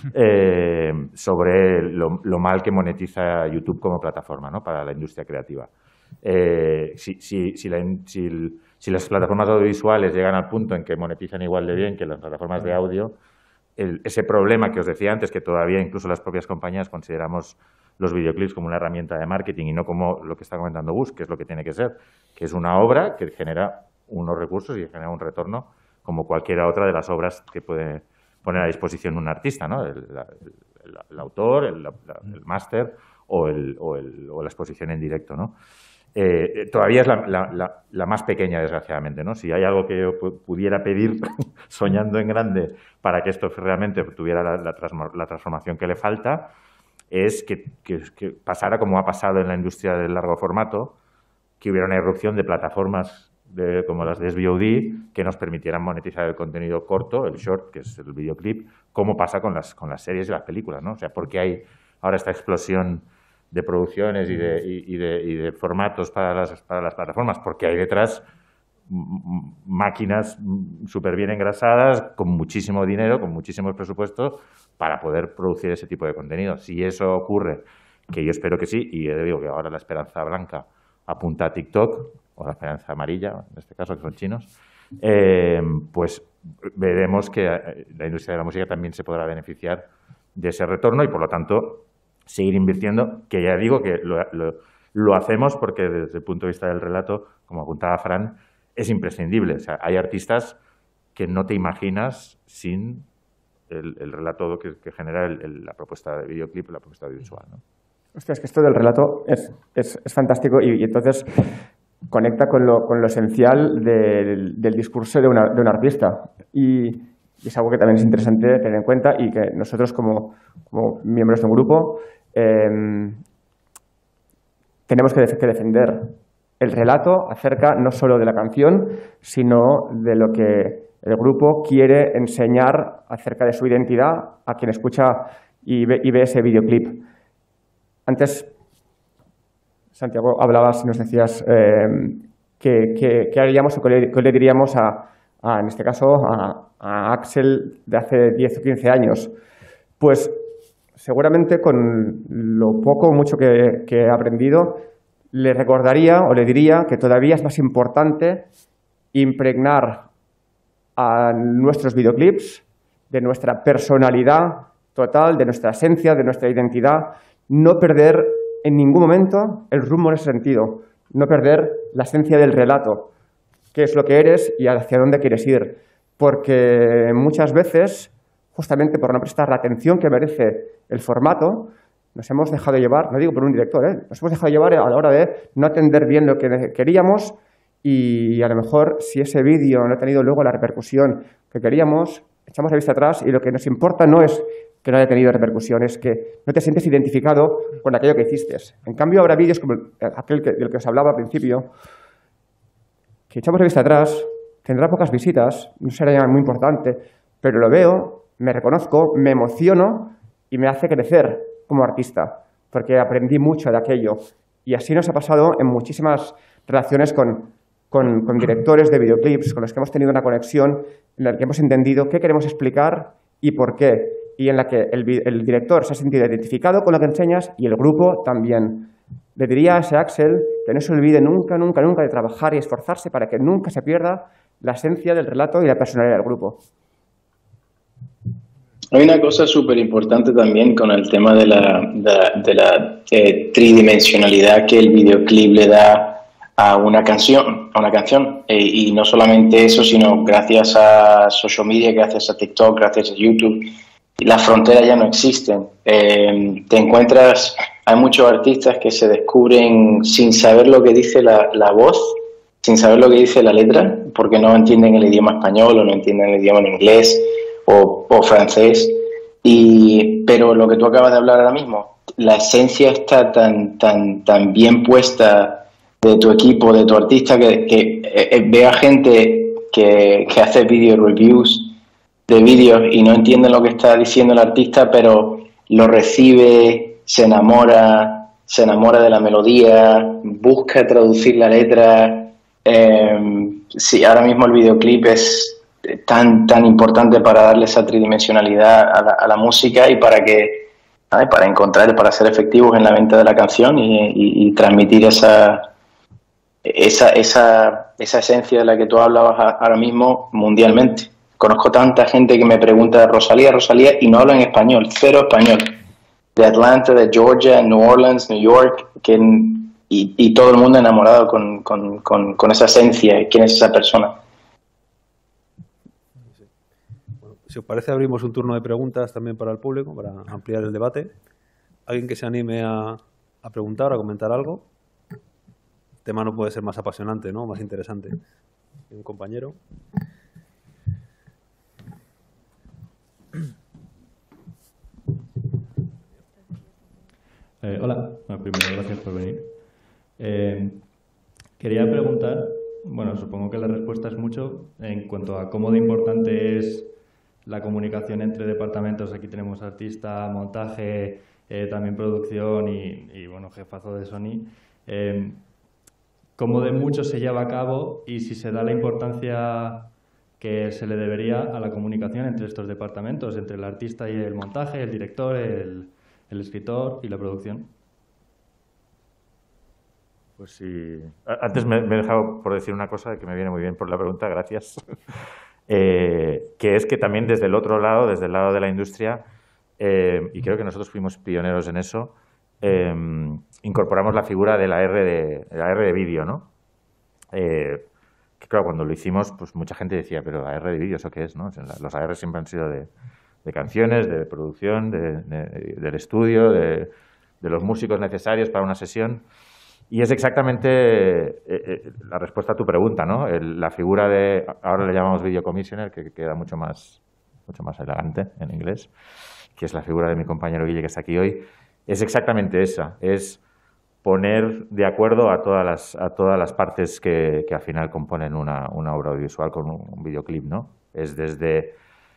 [SPEAKER 4] Eh, sobre lo, lo mal que monetiza YouTube como plataforma, ¿no?, para la industria creativa. Eh, si, si, si, la in- si el- si las plataformas audiovisuales llegan al punto en que monetizan igual de bien que las plataformas de audio, el- ese problema que os decía antes, que todavía incluso las propias compañías consideramos los videoclips como una herramienta de marketing y no como lo que está comentando Gus, que es lo que tiene que ser, que es una obra que genera unos recursos y genera un retorno como cualquiera otra de las obras que puede poner a disposición un artista, ¿no? El, la- el- el autor, el, la- el máster o, el, o, el- o la exposición en directo, ¿no? Eh, todavía es la, la- la- la más pequeña, desgraciadamente, ¿no? Si hay algo que yo pu- pudiera pedir soñando en grande para que esto realmente tuviera la, la transmo- la transformación que le falta, es que, que- que pasara como ha pasado en la industria del largo formato, que hubiera una irrupción de plataformas de, como las de S V O D que nos permitieran monetizar el contenido corto, el short, que es el videoclip, como pasa con las, con las series y las películas, ¿no? O sea, ¿por qué hay ahora esta explosión de producciones y de, y, y de, y de formatos para las, para las plataformas? Porque hay detrás máquinas súper bien engrasadas, con muchísimo dinero, con muchísimos presupuestos, para poder producir ese tipo de contenido. Si eso ocurre, que yo espero que sí, y yo digo que ahora la esperanza blanca apunta a TikTok, o la esperanza amarilla, en este caso, que son chinos, eh, pues veremos que la industria de la música también se podrá beneficiar de ese retorno y, por lo tanto, seguir invirtiendo, que ya digo que lo, lo, lo hacemos porque desde el punto de vista del relato, como apuntaba Fran, es imprescindible. O sea, hay artistas que no te imaginas sin el, el relato que, que genera el, el, la propuesta de videoclip, la propuesta audiovisual, ¿no?
[SPEAKER 3] Hostia, es que esto del relato es, es, es fantástico y, y entonces conecta con lo, con lo esencial del, del discurso de, una, de un artista. Y, y es algo que también es interesante tener en cuenta y que nosotros como, como miembros de un grupo eh, tenemos que, que defender el relato acerca no solo de la canción, sino de lo que el grupo quiere enseñar acerca de su identidad a quien escucha y ve, y ve ese videoclip. Antes, Santiago, hablabas y nos decías eh, que, que, que haríamos o que le, que le diríamos a, a, en este caso, a, a Axel de hace diez o quince años. Pues seguramente con lo poco o mucho que, que he aprendido, le recordaría o le diría que todavía es más importante impregnar a nuestros videoclips de nuestra personalidad total, de nuestra esencia, de nuestra identidad, no perder en ningún momento el rumbo en ese sentido, no perder la esencia del relato, qué es lo que eres y hacia dónde quieres ir, porque muchas veces, justamente por no prestar la atención que merece el formato, nos hemos dejado llevar, no digo por un director, ¿eh? nos hemos dejado llevar a la hora de no atender bien lo que queríamos y a lo mejor si ese vídeo no ha tenido luego la repercusión que queríamos, echamos la vista atrás y lo que nos importa no es que no haya tenido repercusión, es que no te sientes identificado con aquello que hiciste. En cambio, habrá vídeos como aquel que, del que os hablaba al principio, que echamos la vista atrás, tendrá pocas visitas, no será muy importante, pero lo veo, me reconozco, me emociono y me hace crecer como artista, porque aprendí mucho de aquello. Y así nos ha pasado en muchísimas relaciones con, con, con directores de videoclips, con los que hemos tenido una conexión, en la que hemos entendido qué queremos explicar y por qué, y en la que el, el director se ha sentido identificado con lo que enseñas y el grupo también. Le diría a ese Axel que no se olvide nunca, nunca, nunca de trabajar y esforzarse para que nunca se pierda la esencia del relato y la personalidad del grupo.
[SPEAKER 6] Hay una cosa súper importante también con el tema de la, de, de la eh, tridimensionalidad que el videoclip le da a una canción, a una canción. Eh, y no solamente eso, sino gracias a social media, gracias a TikTok, gracias a YouTube, las fronteras ya no existen. Eh, te encuentras, hay muchos artistas que se descubren sin saber lo que dice la, la voz, sin saber lo que dice la letra, porque no entienden el idioma español o no entienden el idioma en inglés o, o francés. Y, pero lo que tú acabas de hablar ahora mismo, la esencia está tan, tan, tan bien puesta de tu equipo, de tu artista, que, que eh, ve a gente que, que hace video reviews de vídeos y no entienden lo que está diciendo el artista, pero lo recibe, se enamora, se enamora de la melodía, busca traducir la letra. Eh, sí, ahora mismo el videoclip es tan tan importante para darle esa tridimensionalidad a la, a la música y para que ¿sabes? para encontrar, para ser efectivos en la venta de la canción y, y, y transmitir esa esa esa esa esencia de la que tú hablabas ahora mismo mundialmente. Conozco tanta gente que me pregunta Rosalía, Rosalía y no hablan español, cero español, de Atlanta, de Georgia, New Orleans, New York, que y, y todo el mundo enamorado con, con, con, con esa esencia, quién es esa persona.
[SPEAKER 1] Si os parece, abrimos un turno de preguntas también para el público, para ampliar el debate. ¿Alguien que se anime a, a preguntar, a comentar algo? El tema no puede ser más apasionante, ¿no? Más interesante. ¿Un compañero?
[SPEAKER 7] Eh, hola, bueno, primero gracias por venir. Eh, quería preguntar, bueno, supongo que la respuesta es mucho en cuanto a cómo de importante es la comunicación entre departamentos. Aquí tenemos artista, montaje, eh, también producción y, y, bueno, jefazo de Sony. Eh, cómo de mucho se lleva a cabo y si se da la importancia que se le debería a la comunicación entre estos departamentos, entre el artista y el montaje, el director, el, el escritor y la producción.
[SPEAKER 4] Pues sí. Antes me, me he dejado por decir una cosa que me viene muy bien por la pregunta, gracias. eh, que es que también desde el otro lado, desde el lado de la industria, eh, y creo que nosotros fuimos pioneros en eso, eh, incorporamos la figura de la R de, de la R de vídeo, ¿no? Eh, que claro, cuando lo hicimos, pues mucha gente decía, pero la R de vídeo, ¿eso qué es? ¿No? O sea, los A R siempre han sido de, de canciones, de producción, de, de, del estudio, de, de los músicos necesarios para una sesión. Y es exactamente eh, eh, la respuesta a tu pregunta, ¿no? El, la figura de, ahora le llamamos video commissioner, que queda mucho más, mucho más elegante en inglés, que es la figura de mi compañero Guille, que está aquí hoy, es exactamente esa, es poner de acuerdo a todas las, a todas las partes que, que al final componen una, una obra audiovisual con un, un videoclip, ¿no? Es desde,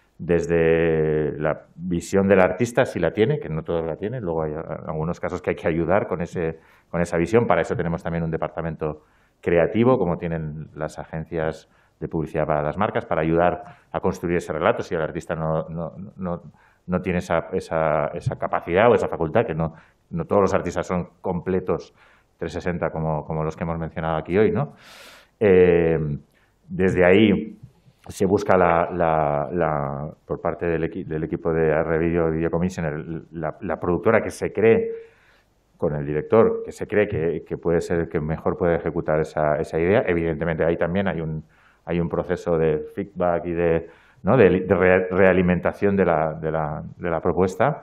[SPEAKER 4] desde la visión del artista, si la tiene, que no todos la tienen, luego hay algunos casos que hay que ayudar con ese con esa visión. Para eso tenemos también un departamento creativo, como tienen las agencias de publicidad para las marcas, para ayudar a construir ese relato si el artista no, no, no, no tiene esa, esa, esa capacidad o esa facultad, que no, no todos los artistas son completos trescientos sesenta como, como los que hemos mencionado aquí hoy, ¿no? Eh, desde ahí se busca la, la, la, por parte del, equi, del equipo de A R Video, Video Commissioner, la, la productora que se cree con el director, que se cree que, que puede ser el que mejor puede ejecutar esa, esa idea. Evidentemente, ahí también hay un, hay un proceso de feedback y de, ¿no? de, de re, realimentación de la, de la, de la propuesta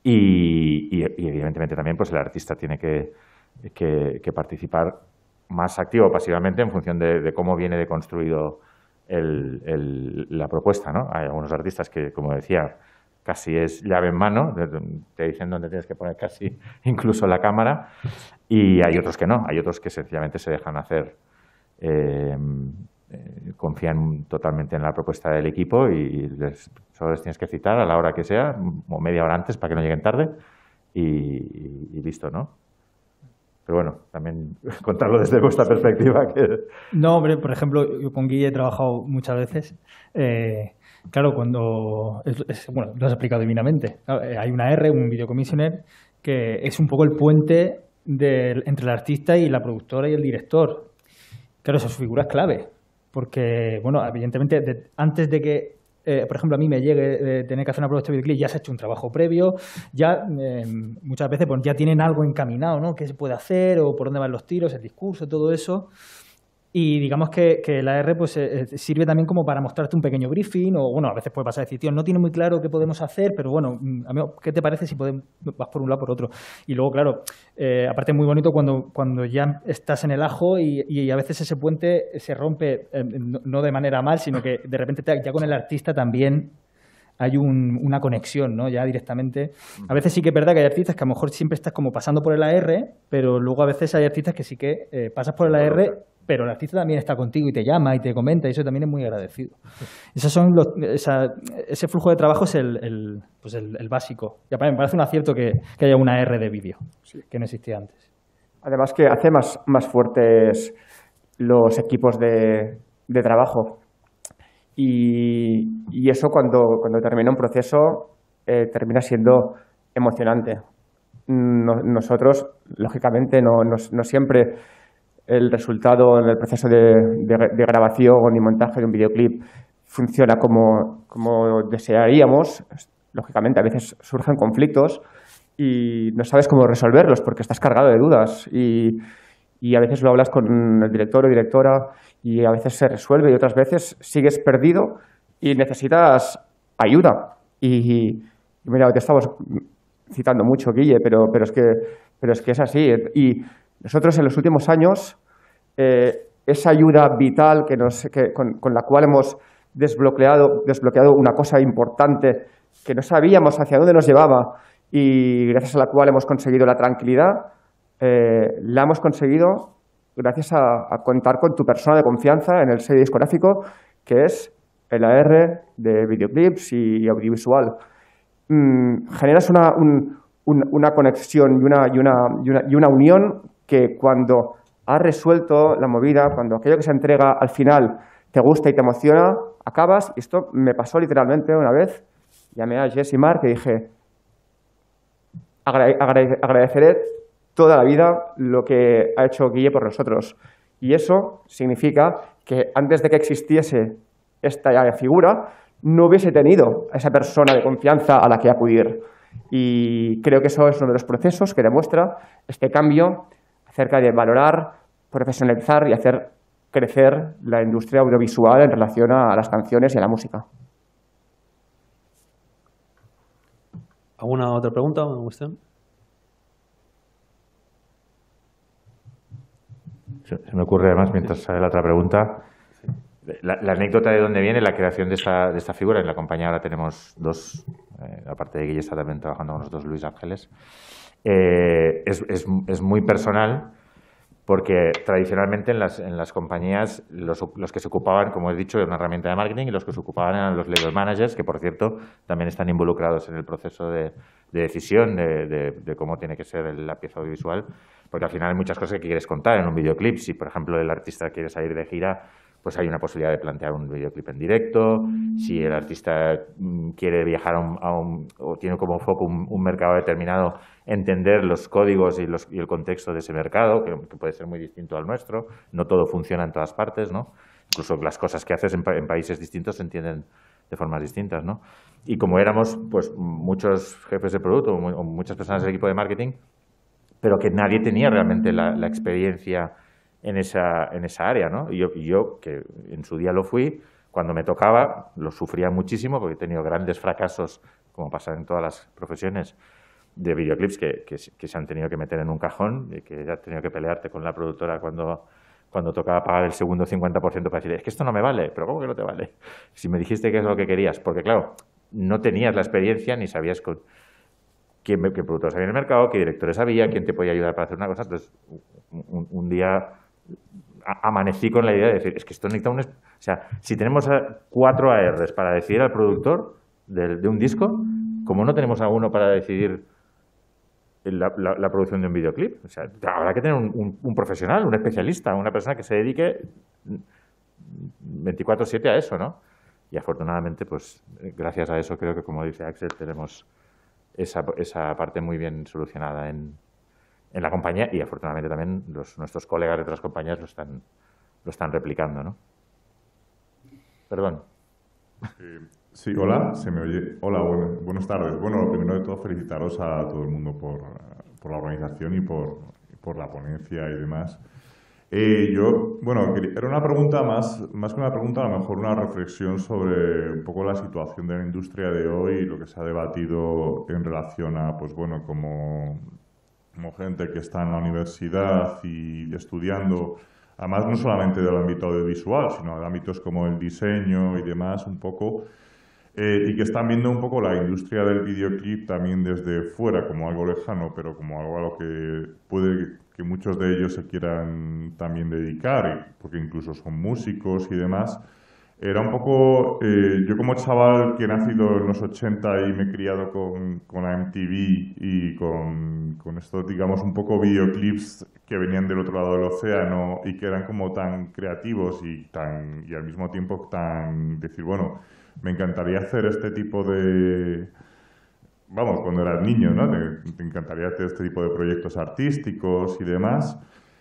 [SPEAKER 4] y, y, y, evidentemente, también pues el artista tiene que, que, que participar más activo o pasivamente en función de, de cómo viene deconstruido el, el, la propuesta, ¿no? Hay algunos artistas que, como decía, casi es llave en mano, te dicen dónde tienes que poner casi incluso la cámara, y hay otros que no, hay otros que sencillamente se dejan hacer, eh, eh, confían totalmente en la propuesta del equipo y les, solo les tienes que citar a la hora que sea, o media hora antes para que no lleguen tarde, y, y, y listo, ¿no? Pero bueno, también contarlo desde vuestra perspectiva. Que...
[SPEAKER 2] No, hombre, por ejemplo, yo con Guille he trabajado muchas veces. Eh, claro, cuando... Es, es, bueno, lo has explicado divinamente. Hay una R, un video commissioner, que es un poco el puente de, entre el artista y la productora y el director. Claro, esa figura es clave. Porque, bueno, evidentemente, de, antes de que... Eh, por ejemplo, a mí me llegue eh, tener que hacer una propuesta de videoclip, ya se ha hecho un trabajo previo, ya eh, muchas veces pues, ya tienen algo encaminado, ¿no? ¿Qué se puede hacer o por dónde van los tiros, el discurso, todo eso? Y digamos que, que la R pues, eh, sirve también como para mostrarte un pequeño briefing o, bueno, a veces puede pasar a decir, tío, no tiene muy claro qué podemos hacer, pero bueno, amigo, ¿qué te parece si podemos, vas por un lado por otro? Y luego, claro, eh, aparte es muy bonito cuando, cuando ya estás en el ajo y, y a veces ese puente se rompe, eh, no, no de manera mal, sino que de repente te, ya con el artista también hay un, una conexión, ¿no? Ya directamente. A veces sí que es verdad que hay artistas que a lo mejor siempre estás como pasando por el A R, pero luego a veces hay artistas que sí que eh, pasas por el A R, pero el artista también está contigo y te llama y te comenta, y eso también es muy agradecido. Esos son los, esa, ese flujo de trabajo es el, el, pues el, el básico. Y me parece un acierto que, que haya una R de vídeo, sí, que no existía antes.
[SPEAKER 3] Además que hace más, más fuertes los equipos de, de trabajo. Y, y eso cuando, cuando termina un proceso eh, termina siendo emocionante. No, nosotros, lógicamente, no, no, no siempre el resultado en el proceso de, de, de grabación y montaje de un videoclip funciona como, como desearíamos. Lógicamente, a veces surgen conflictos y no sabes cómo resolverlos porque estás cargado de dudas y, y a veces lo hablas con el director o directora y a veces se resuelve y otras veces sigues perdido y necesitas ayuda. Y, y mira, te estamos citando mucho, Guille, pero, pero, es que, pero es que es así. Y nosotros en los últimos años, eh, esa ayuda vital que nos, que, con, con la cual hemos desbloqueado, desbloqueado una cosa importante que no sabíamos hacia dónde nos llevaba y gracias a la cual hemos conseguido la tranquilidad, eh, la hemos conseguido gracias a, a contar con tu persona de confianza en el sello discográfico, que es el A R de videoclips y, y audiovisual. Mm, generas una, un, un, una conexión y una, y, una, y, una, y una unión que cuando has resuelto la movida, cuando aquello que se entrega al final te gusta y te emociona, acabas, y esto me pasó literalmente una vez, llamé a Jess y Mark y dije, agrade, agrade, agradeceré toda la vida lo que ha hecho Guille por nosotros. Y eso significa que antes de que existiese esta figura, no hubiese tenido a esa persona de confianza a la que acudir. Y creo que eso es uno de los procesos que demuestra este cambio acerca de valorar, profesionalizar y hacer crecer la industria audiovisual en relación a las canciones y a la música.
[SPEAKER 1] ¿Alguna otra pregunta o cuestión?
[SPEAKER 4] Se me ocurre además, mientras sale la otra pregunta, la, la anécdota de dónde viene la creación de esta, de esta figura. En la compañía ahora tenemos dos, eh, aparte de Guille está también trabajando con nosotros Luis Ángeles. Eh, es, es, es muy personal porque tradicionalmente en las, en las compañías los, los que se ocupaban, como he dicho, de una herramienta de marketing y los que se ocupaban eran los label managers, que por cierto también están involucrados en el proceso de, de decisión de, de, de cómo tiene que ser la pieza audiovisual, porque al final hay muchas cosas que quieres contar en un videoclip. Si, por ejemplo, el artista quiere salir de gira, pues hay una posibilidad de plantear un videoclip en directo. Si el artista quiere viajar a un, a un, o tiene como foco un, un mercado determinado, entender los códigos y, los, y el contexto de ese mercado, que, que puede ser muy distinto al nuestro. No todo funciona en todas partes, ¿no? Incluso las cosas que haces en, en países distintos se entienden de formas distintas, ¿no? Y como éramos pues muchos jefes de producto o muchas personas del equipo de marketing, pero que nadie tenía realmente la, la experiencia en esa, en esa área, ¿no? Y yo, y yo, que en su día lo fui, cuando me tocaba, lo sufría muchísimo porque he tenido grandes fracasos, como pasa en todas las profesiones, de videoclips que, que, que se han tenido que meter en un cajón y que ya has tenido que pelearte con la productora cuando, cuando tocaba pagar el segundo cincuenta por ciento para decir, es que esto no me vale. ¿Pero cómo que no te vale? Si me dijiste que es lo que querías. Porque, claro, no tenías la experiencia ni sabías con quién, qué productores había en el mercado, qué directores había, quién te podía ayudar para hacer una cosa. Entonces, un, un día amanecí con la idea de decir, es que esto necesita un... O sea, si tenemos cuatro A Rs para decidir al productor de, de un disco, ¿cómo no tenemos a uno para decidir la, la, la producción de un videoclip? O sea, habrá que tener un, un, un profesional, un especialista, una persona que se dedique veinticuatro siete a eso, ¿no? Y afortunadamente, pues, gracias a eso, creo que, como dice Axel, tenemos esa, esa parte muy bien solucionada en, en la compañía y, afortunadamente, también los, nuestros colegas de otras compañías lo están, lo están replicando, ¿no? Perdón.
[SPEAKER 8] Eh, sí, hola, se me oye. Hola, bueno, buenas tardes. Bueno, lo primero de todo, felicitaros a todo el mundo por, por la organización y por, por la ponencia y demás. Eh, yo, bueno, era una pregunta más, más que una pregunta, a lo mejor una reflexión sobre un poco la situación de la industria de hoy y lo que se ha debatido en relación a, pues bueno, como, como gente que está en la universidad y estudiando, además no solamente del ámbito audiovisual, sino de ámbitos como el diseño y demás, un poco, eh, y que están viendo un poco la industria del videoclip también desde fuera, como algo lejano, pero como algo a lo que puede que muchos de ellos se quieran también dedicar, porque incluso son músicos y demás. Era un poco, eh, yo como chaval que he nacido en los ochenta y me he criado con, con la M T V y con, con estos, digamos, un poco videoclips que venían del otro lado del océano y que eran como tan creativos y, tan, y al mismo tiempo tan, decir, bueno, me encantaría hacer este tipo de... Vamos, cuando eras niño, ¿no? Te, te encantaría hacer este tipo de proyectos artísticos y demás.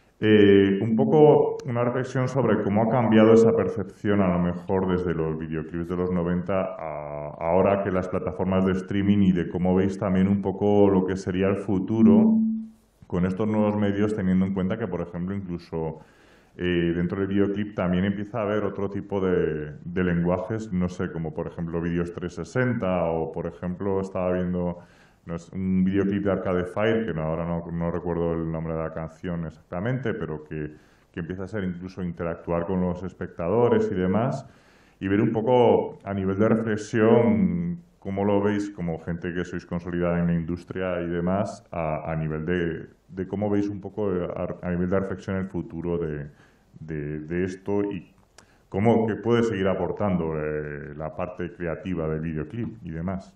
[SPEAKER 8] Eh, un poco una reflexión sobre cómo ha cambiado esa percepción, a lo mejor desde los videoclips de los noventa a ahora que las plataformas de streaming, y de cómo veis también un poco lo que sería el futuro con estos nuevos medios, teniendo en cuenta que, por ejemplo, incluso eh, dentro del videoclip también empieza a haber otro tipo de, de lenguajes, no sé, como por ejemplo vídeos trescientos sesenta o, por ejemplo, estaba viendo... No es un videoclip de Arcade Fire, que no, ahora no, no recuerdo el nombre de la canción exactamente, pero que, que empieza a ser incluso interactuar con los espectadores y demás, y ver un poco a nivel de reflexión cómo lo veis como gente que sois consolidada en la industria y demás, a, a nivel de, de cómo veis un poco a, a nivel de reflexión el futuro de, de, de esto y cómo que puede seguir aportando eh, la parte creativa del videoclip y demás.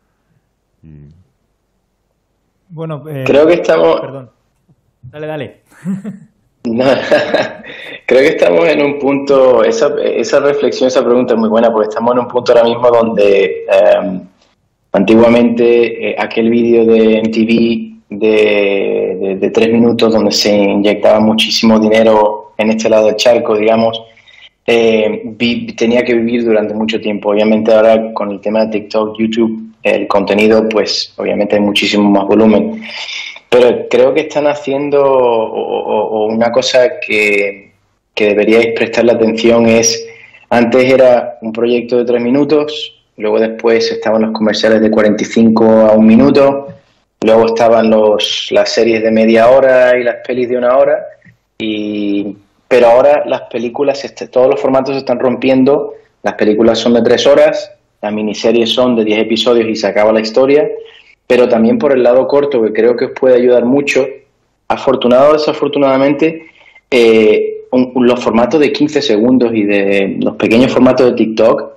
[SPEAKER 8] Y...
[SPEAKER 2] Bueno, eh,
[SPEAKER 6] creo que estamos...
[SPEAKER 2] Perdón. Dale, dale.
[SPEAKER 6] No, creo que estamos en un punto, esa, esa reflexión, esa pregunta es muy buena, porque estamos en un punto ahora mismo donde eh, antiguamente eh, aquel vídeo de M T V de, de, de tres minutos donde se inyectaba muchísimo dinero en este lado del charco, digamos, eh, vi, tenía que vivir durante mucho tiempo. Obviamente ahora con el tema de TikTok, YouTube, el contenido, pues obviamente hay muchísimo más volumen. Pero creo que están haciendo, o, o, o una cosa que, que deberíais prestarle atención es, antes era un proyecto de tres minutos, luego después estaban los comerciales de cuarenta y cinco a un minuto, luego estaban los, las series de media hora y las pelis de una hora, y, pero ahora las películas, este, todos los formatos se están rompiendo, las películas son de tres horas, las miniseries son de diez episodios y se acaba la historia. Pero también por el lado corto, que creo que os puede ayudar mucho, afortunado o desafortunadamente, eh, un, los formatos de quince segundos y de los pequeños formatos de TikTok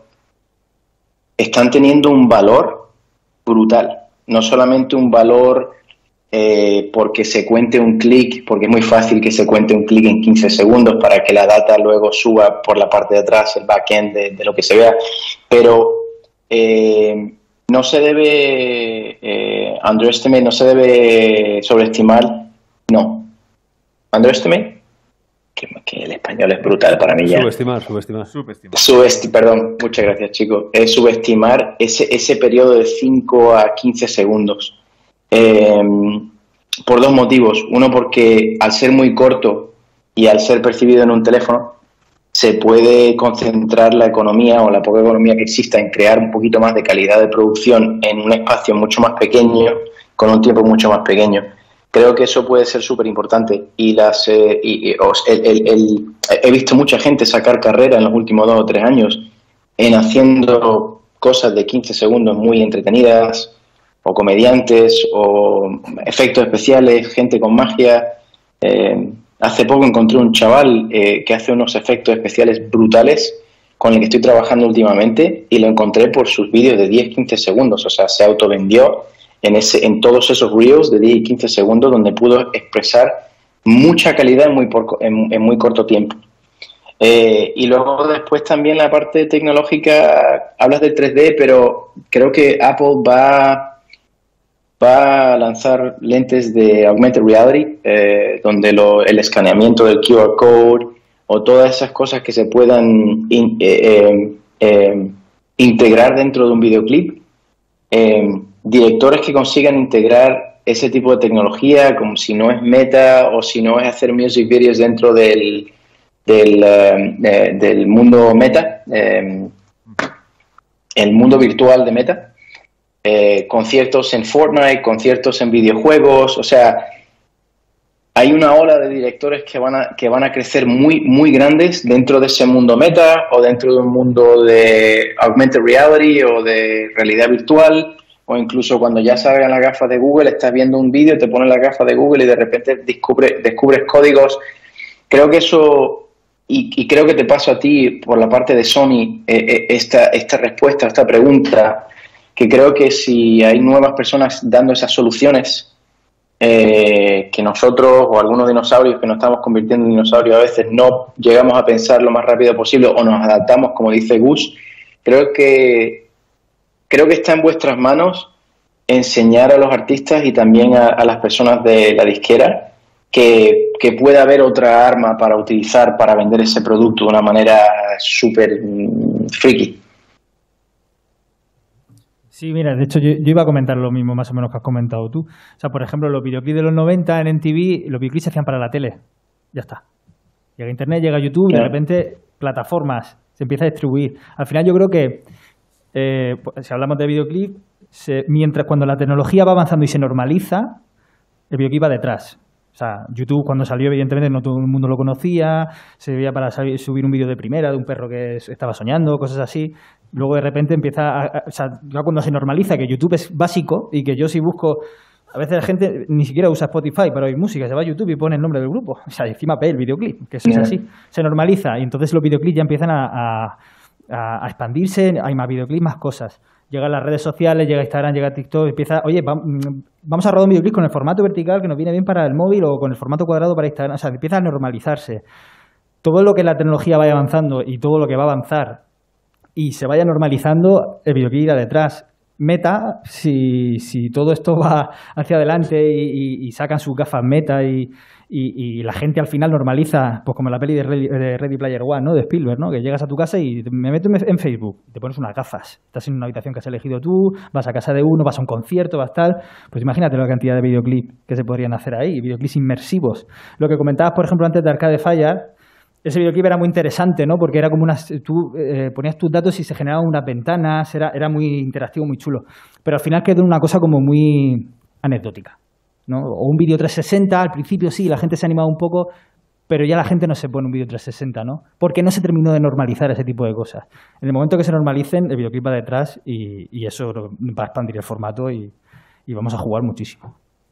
[SPEAKER 6] están teniendo un valor brutal. No solamente un valor eh, porque se cuente un clic, porque es muy fácil que se cuente un clic en quince segundos para que la data luego suba por la parte de atrás, el backend de, de lo que se vea, pero... Eh, No se debe eh, underestimate, no se debe sobreestimar, no. Underestimate, que, que el español es brutal para mí ya.
[SPEAKER 1] Subestimar, subestimar.
[SPEAKER 8] Subestimar.
[SPEAKER 6] Subesti perdón, muchas gracias chicos. Es subestimar ese, ese periodo de cinco a quince segundos. Eh, por dos motivos. Uno, porque al ser muy corto y al ser percibido en un teléfono, se puede concentrar la economía o la poca economía que exista en crear un poquito más de calidad de producción en un espacio mucho más pequeño, con un tiempo mucho más pequeño. Creo que eso puede ser súper importante. Y las, eh, y, y, os, el, el, el, he visto mucha gente sacar carrera en los últimos dos o tres años en haciendo cosas de quince segundos muy entretenidas, o comediantes, o efectos especiales, gente con magia. Eh, Hace poco encontré un chaval eh, que hace unos efectos especiales brutales con el que estoy trabajando últimamente y lo encontré por sus vídeos de diez a quince segundos. O sea, se autovendió en, ese, en todos esos reels de diez y quince segundos donde pudo expresar mucha calidad en muy, por, en, en muy corto tiempo. Eh, y luego después también la parte tecnológica, hablas del tres D, pero creo que Apple va... va a lanzar lentes de Augmented Reality, eh, donde lo, el escaneamiento del Q R Code o todas esas cosas que se puedan in, eh, eh, eh, integrar dentro de un videoclip. Eh, directores que consigan integrar ese tipo de tecnología, como si no es Meta o si no es hacer music videos dentro del, del, eh, eh, del mundo Meta, eh, el mundo virtual de Meta. Eh, conciertos en Fortnite, conciertos en videojuegos, o sea, hay una ola de directores que van a, que van a crecer muy, muy grandes dentro de ese mundo Meta o dentro de un mundo de Augmented Reality o de realidad virtual, o incluso cuando ya salgan las gafas de Google, estás viendo un vídeo, te pones las gafas de Google y de repente descubre, descubres códigos. Creo que eso, y, y creo que te paso a ti por la parte de Sony, eh, eh, esta, esta respuesta, esta pregunta, que creo que si hay nuevas personas dando esas soluciones, eh, que nosotros o algunos dinosaurios que nos estamos convirtiendo en dinosaurios a veces no llegamos a pensar lo más rápido posible o nos adaptamos, como dice Gus, creo que, creo que está en vuestras manos enseñar a los artistas y también a, a las personas de la disquera que, que pueda haber otra arma para utilizar para vender ese producto de una manera súper mm, friki.
[SPEAKER 2] Sí, mira, de hecho yo, yo iba a comentar lo mismo más o menos que has comentado tú. O sea, por ejemplo, los videoclips de los noventa en M T V, los videoclips se hacían para la tele. Ya está. Llega Internet, llega YouTube, claro. Y de repente plataformas, se empieza a distribuir. Al final yo creo que, eh, si hablamos de videoclip, se, mientras cuando la tecnología va avanzando y se normaliza, el videoclip va detrás. O sea, YouTube cuando salió, evidentemente, no todo el mundo lo conocía, se veía para subir un vídeo de primera de un perro que estaba soñando, cosas así. Luego de repente empieza, a, a, o sea, ya cuando se normaliza que YouTube es básico y que yo si busco, a veces la gente ni siquiera usa Spotify para oír música, se va a YouTube y pone el nombre del grupo, o sea, encima ve el videoclip, que eso yeah. es así, se normaliza y entonces los videoclips ya empiezan a, a, a expandirse, hay más videoclips, más cosas. llega a las redes sociales, llega a Instagram, llega a TikTok, empieza, oye, va, vamos a rodar un videoclip con el formato vertical que nos viene bien para el móvil o con el formato cuadrado para Instagram. O sea, empieza a normalizarse. Todo lo que la tecnología vaya avanzando y todo lo que va a avanzar y se vaya normalizando, el videoclip irá detrás. Meta, si, si todo esto va hacia adelante y, y, y sacan sus gafas Meta y, y, y la gente al final normaliza, pues como la peli de Ready, de Ready Player One, ¿no? De Spielberg, ¿no? Que llegas a tu casa y me meto en Facebook, te pones unas gafas, estás en una habitación que has elegido tú, vas a casa de uno, vas a un concierto, vas tal, pues imagínate la cantidad de videoclips que se podrían hacer ahí, videoclips inmersivos. Lo que comentabas, por ejemplo, antes de Arcade Fire, ese videoclip era muy interesante, ¿no? Porque era como unas, tú eh, ponías tus datos y se generaban unas ventanas, era, era muy interactivo, muy chulo. Pero al final quedó una cosa como muy anecdótica, ¿no? O un vídeo trescientos sesenta, al principio sí, la gente se animaba un poco, pero ya la gente no se pone un vídeo trescientos sesenta, ¿no? Porque no se terminó de normalizar ese tipo de cosas. En el momento que se normalicen, el videoclip va detrás y, y eso va a expandir el formato y, y vamos a jugar muchísimo.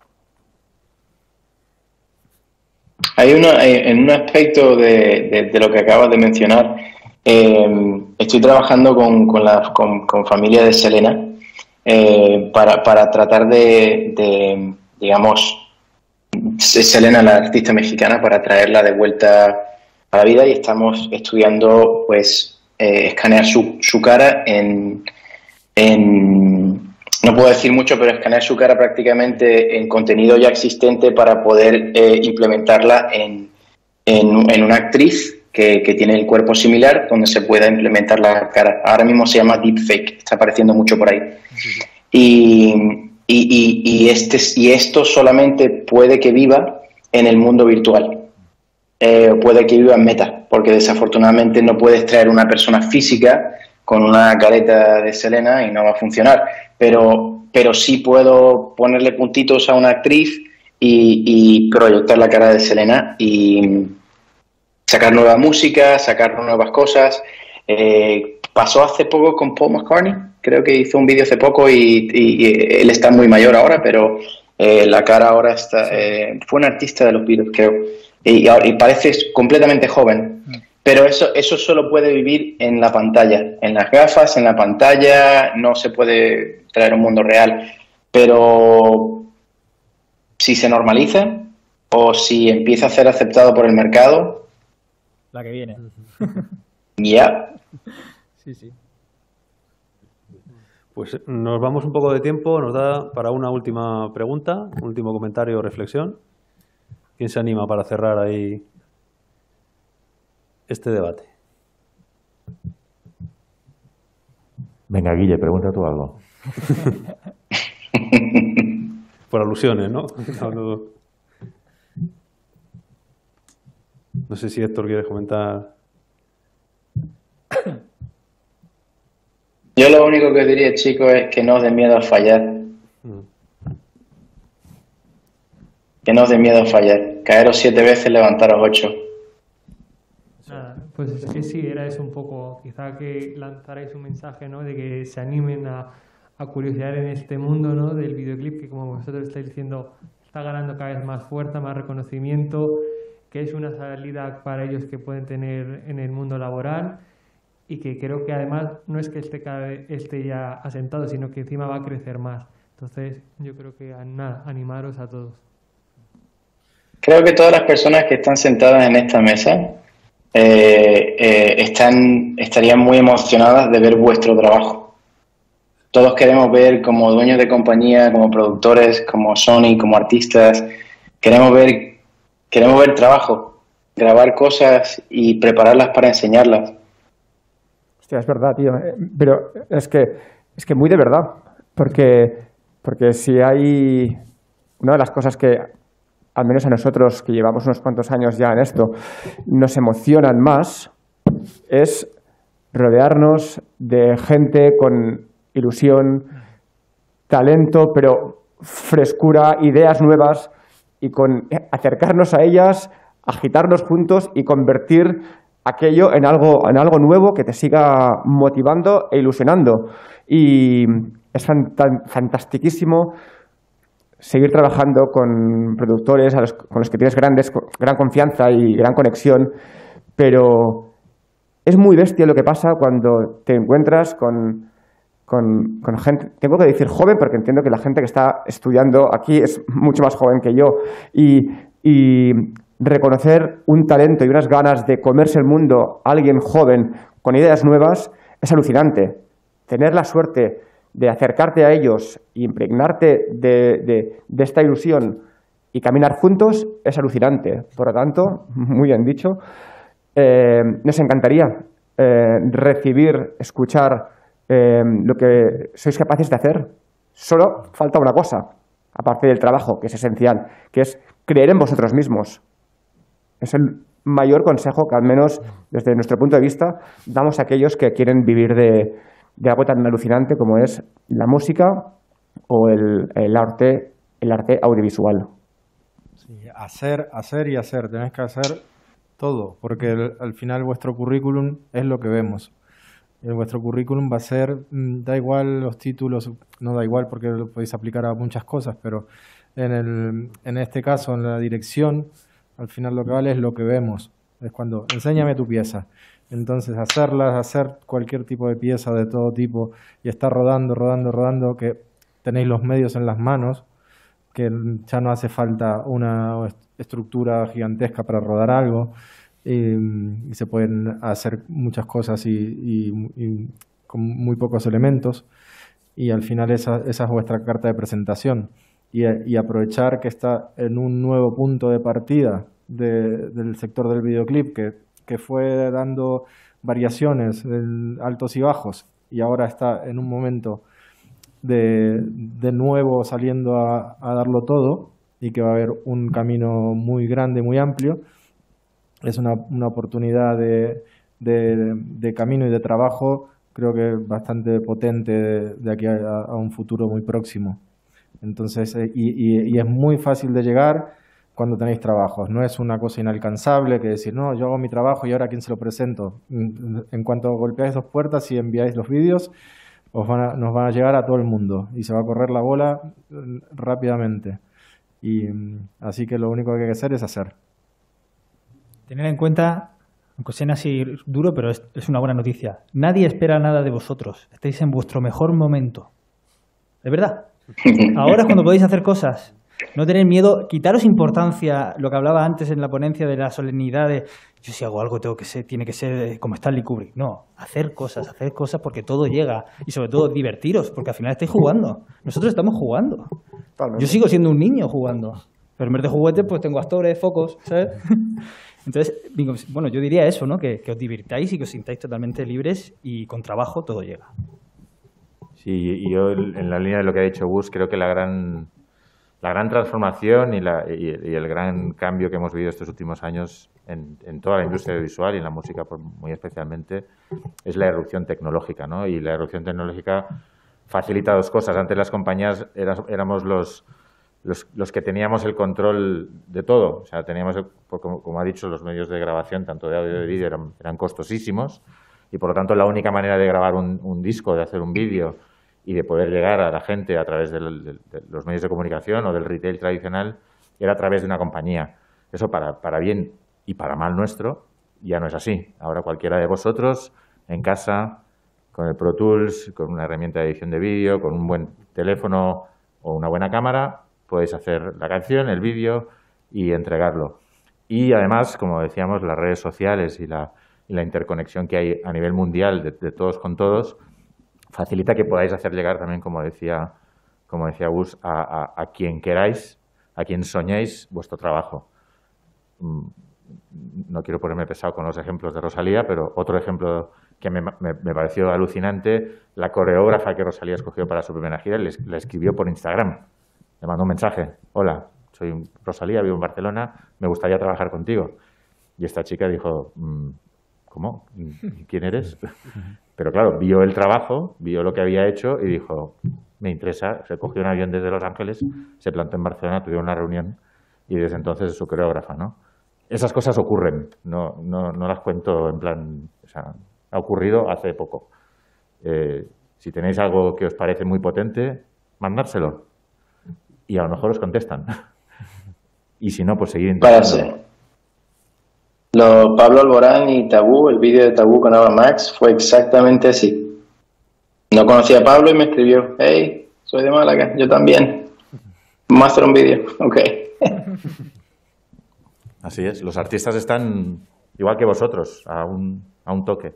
[SPEAKER 6] Hay uno, en un aspecto de, de, de lo que acabas de mencionar, eh, estoy trabajando con, con, la, con, con familia de Selena eh, para, para tratar de, de, digamos, Selena, la artista mexicana, para traerla de vuelta a la vida y estamos estudiando, pues, eh, escanear su, su cara en, en... No puedo decir mucho, pero escanear su cara prácticamente en contenido ya existente para poder eh, implementarla en, en, en una actriz que, que tiene el cuerpo similar, donde se pueda implementar la cara. Ahora mismo se llama deepfake, está apareciendo mucho por ahí. Sí. Y, y, y, este, y esto solamente puede que viva en el mundo virtual. Eh, puede que viva en Meta, porque desafortunadamente no puedes traer una persona física con una careta de Selena y no va a funcionar. Pero, pero sí puedo ponerle puntitos a una actriz y, y proyectar la cara de Selena y sacar nueva música, sacar nuevas cosas. Eh, pasó hace poco con Paul McCartney, creo que hizo un vídeo hace poco y, y, y él está muy mayor ahora, pero eh, la cara ahora está... Eh, fue un artista de los Beatles, creo, y, y parece completamente joven. Pero eso, eso solo puede vivir en la pantalla, en las gafas, en la pantalla, no se puede traer un mundo real. Pero si se normaliza o si empieza a ser aceptado por el mercado...
[SPEAKER 2] La que viene.
[SPEAKER 6] Ya. Yeah.
[SPEAKER 2] Sí, sí.
[SPEAKER 1] Pues nos vamos un poco de tiempo, nos da para una última pregunta, un último comentario o reflexión. ¿Quién se anima para cerrar ahí este debate?
[SPEAKER 4] Venga, Guille, pregunta tú algo.
[SPEAKER 1] Por alusiones, ¿no? No, no sé si Héctor quiere comentar.
[SPEAKER 6] Yo lo único que diría, chicos, es que no os den miedo a fallar. Mm. Que no os den miedo a fallar. Caeros siete veces, levantaros ocho.
[SPEAKER 9] Nada, pues es que sí, era eso un poco, quizá que lanzarais un mensaje, ¿no? De que se animen a, a curiosear en este mundo, ¿no? Del videoclip, que como vosotros estáis diciendo, está ganando cada vez más fuerza, más reconocimiento, que es una salida para ellos que pueden tener en el mundo laboral y que creo que además no es que esté, cada vez, esté ya asentado, sino que encima va a crecer más. Entonces yo creo que nada, animaros a todos.
[SPEAKER 6] Creo que todas las personas que están sentadas en esta mesa eh, eh, están, estarían muy emocionadas de ver vuestro trabajo. Todos queremos ver, como dueños de compañía, como productores, como Sony, como artistas, queremos ver, queremos ver trabajo, grabar cosas y prepararlas para enseñarlas.
[SPEAKER 3] Hostia, es verdad, tío. Pero es que, es que muy de verdad. Porque, porque si hay... Una de las cosas que, al menos a nosotros, que llevamos unos cuantos años ya en esto, nos emocionan más, es rodearnos de gente con ilusión, talento, pero frescura, ideas nuevas, y con acercarnos a ellas, agitarnos juntos y convertir aquello en algo, en algo nuevo que te siga motivando e ilusionando. Y es fantastiquísimo seguir trabajando con productores a los, con los que tienes grandes, gran confianza y gran conexión, pero es muy bestia lo que pasa cuando te encuentras con con, con gente, tengo que decir joven porque entiendo que la gente que está estudiando aquí es mucho más joven que yo, y, y reconocer un talento y unas ganas de comerse el mundo a alguien joven con ideas nuevas es alucinante. Tener la suerte de acercarte a ellos y impregnarte de, de, de esta ilusión y caminar juntos es alucinante. Por lo tanto, muy bien dicho, eh, nos encantaría eh, recibir, escuchar eh, lo que sois capaces de hacer. Solo falta una cosa, aparte del trabajo, que es esencial, que es creer en vosotros mismos. Es el mayor consejo que, al menos desde nuestro punto de vista, damos a aquellos que quieren vivir de, de algo tan alucinante como es la música o el, el arte, el arte audiovisual.
[SPEAKER 5] Sí, hacer, hacer y hacer. Tenés que hacer todo, porque el, al final vuestro currículum es lo que vemos. En vuestro currículum va a ser, da igual los títulos, no da igual porque lo podéis aplicar a muchas cosas, pero en, el, en este caso, en la dirección, al final lo que vale es lo que vemos. Es cuando, enséñame tu pieza. Entonces, hacerlas, hacer cualquier tipo de pieza de todo tipo y estar rodando, rodando, rodando, que tenéis los medios en las manos, que ya no hace falta una estructura gigantesca para rodar algo, y, y se pueden hacer muchas cosas y, y, y con muy pocos elementos, y al final esa, esa es vuestra carta de presentación. Y, y aprovechar que está en un nuevo punto de partida de, del sector del videoclip, que, que fue dando variaciones, altos y bajos, y ahora está en un momento de, de nuevo saliendo a, a darlo todo, y que va a haber un camino muy grande, muy amplio. Es una, una oportunidad de, de, de camino y de trabajo, creo que bastante potente de, de aquí a, a un futuro muy próximo. Entonces, y, y, y es muy fácil de llegar cuando tenéis trabajos. No es una cosa inalcanzable que decir, no, yo hago mi trabajo y ahora ¿a quién se lo presento? En cuanto golpeáis dos puertas y enviáis los vídeos, os van a, nos van a llegar a todo el mundo y se va a correr la bola rápidamente. Y así que lo único que hay que hacer es hacer.
[SPEAKER 2] Tener en cuenta, aunque sea así duro, pero es, es una buena noticia. Nadie espera nada de vosotros. Estáis en vuestro mejor momento. ¿De verdad? Ahora es cuando podéis hacer cosas. No tener miedo, quitaros importancia, lo que hablaba antes en la ponencia de la solemnidad de yo si hago algo tengo que ser, tiene que ser como Stanley Kubrick. No, hacer cosas, hacer cosas porque todo llega. Y sobre todo divertiros, porque al final estáis jugando. Nosotros estamos jugando. Yo sigo siendo un niño jugando. Pero en vez de juguetes pues tengo actores, focos, ¿sabes? Entonces, bueno, yo diría eso, ¿no? Que, que os divirtáis y que os sintáis totalmente libres y con trabajo todo llega.
[SPEAKER 4] Sí, y yo en la línea de lo que ha dicho Gus, creo que la gran, la gran transformación y, la, y, y el gran cambio que hemos vivido estos últimos años en, en toda la industria visual y en la música pues, muy especialmente es la irrupción tecnológica, ¿no? Y la irrupción tecnológica facilita dos cosas. Antes las compañías eras, éramos los, los, los que teníamos el control de todo. O sea, teníamos, como, como ha dicho, los medios de grabación, tanto de audio y de vídeo, eran, eran costosísimos y por lo tanto la única manera de grabar un, un disco, de hacer un vídeo y de poder llegar a la gente a través de, de, de los medios de comunicación o del retail tradicional era a través de una compañía. Eso para, para bien y para mal nuestro ya no es así. Ahora cualquiera de vosotros en casa, con el Pro Tools, con una herramienta de edición de vídeo, con un buen teléfono o una buena cámara, podéis hacer la canción, el vídeo y entregarlo. Y además, como decíamos, las redes sociales y la, y la interconexión que hay a nivel mundial de, de todos con todos facilita que podáis hacer llegar también, como decía, como decía Gus, a, a, a quien queráis, a quien soñéis vuestro trabajo. No quiero ponerme pesado con los ejemplos de Rosalía, pero otro ejemplo que me, me, me pareció alucinante, la coreógrafa que Rosalía escogió para su primera gira, le, le escribió por Instagram. Le mandó un mensaje. Hola, soy Rosalía, vivo en Barcelona, me gustaría trabajar contigo. Y esta chica dijo, ¿cómo? ¿Quién eres? Pero claro, vio el trabajo, vio lo que había hecho y dijo, me interesa. Se cogió un avión desde Los Ángeles, se plantó en Barcelona, tuvieron una reunión y desde entonces es su coreógrafa, ¿no? Esas cosas ocurren, no, no, no las cuento en plan, o sea, ha ocurrido hace poco. Eh, si tenéis algo que os parece muy potente, mandárselo y a lo mejor os contestan. Y si no, pues seguir intentando.
[SPEAKER 6] Lo, Pablo Alborán y Tabú, el vídeo de Tabú con Ava Max fue exactamente así. No conocía a Pablo y me escribió, hey, soy de Málaga, yo también. Vamos a hacer un vídeo, ok.
[SPEAKER 4] Así es, los artistas están igual que vosotros, a un, a un toque.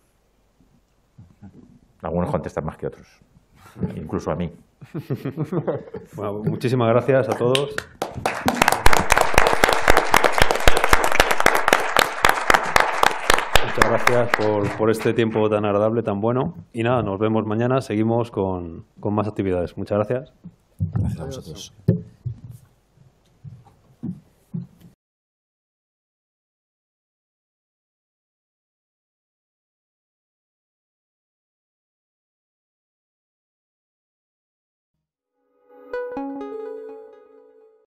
[SPEAKER 4] Algunos contestan más que otros, incluso a mí.
[SPEAKER 1] Bueno, muchísimas gracias a todos. Muchas gracias por, por este tiempo tan agradable, tan bueno. Y nada, nos vemos mañana. Seguimos con, con más actividades. Muchas gracias.
[SPEAKER 5] Gracias a vosotros.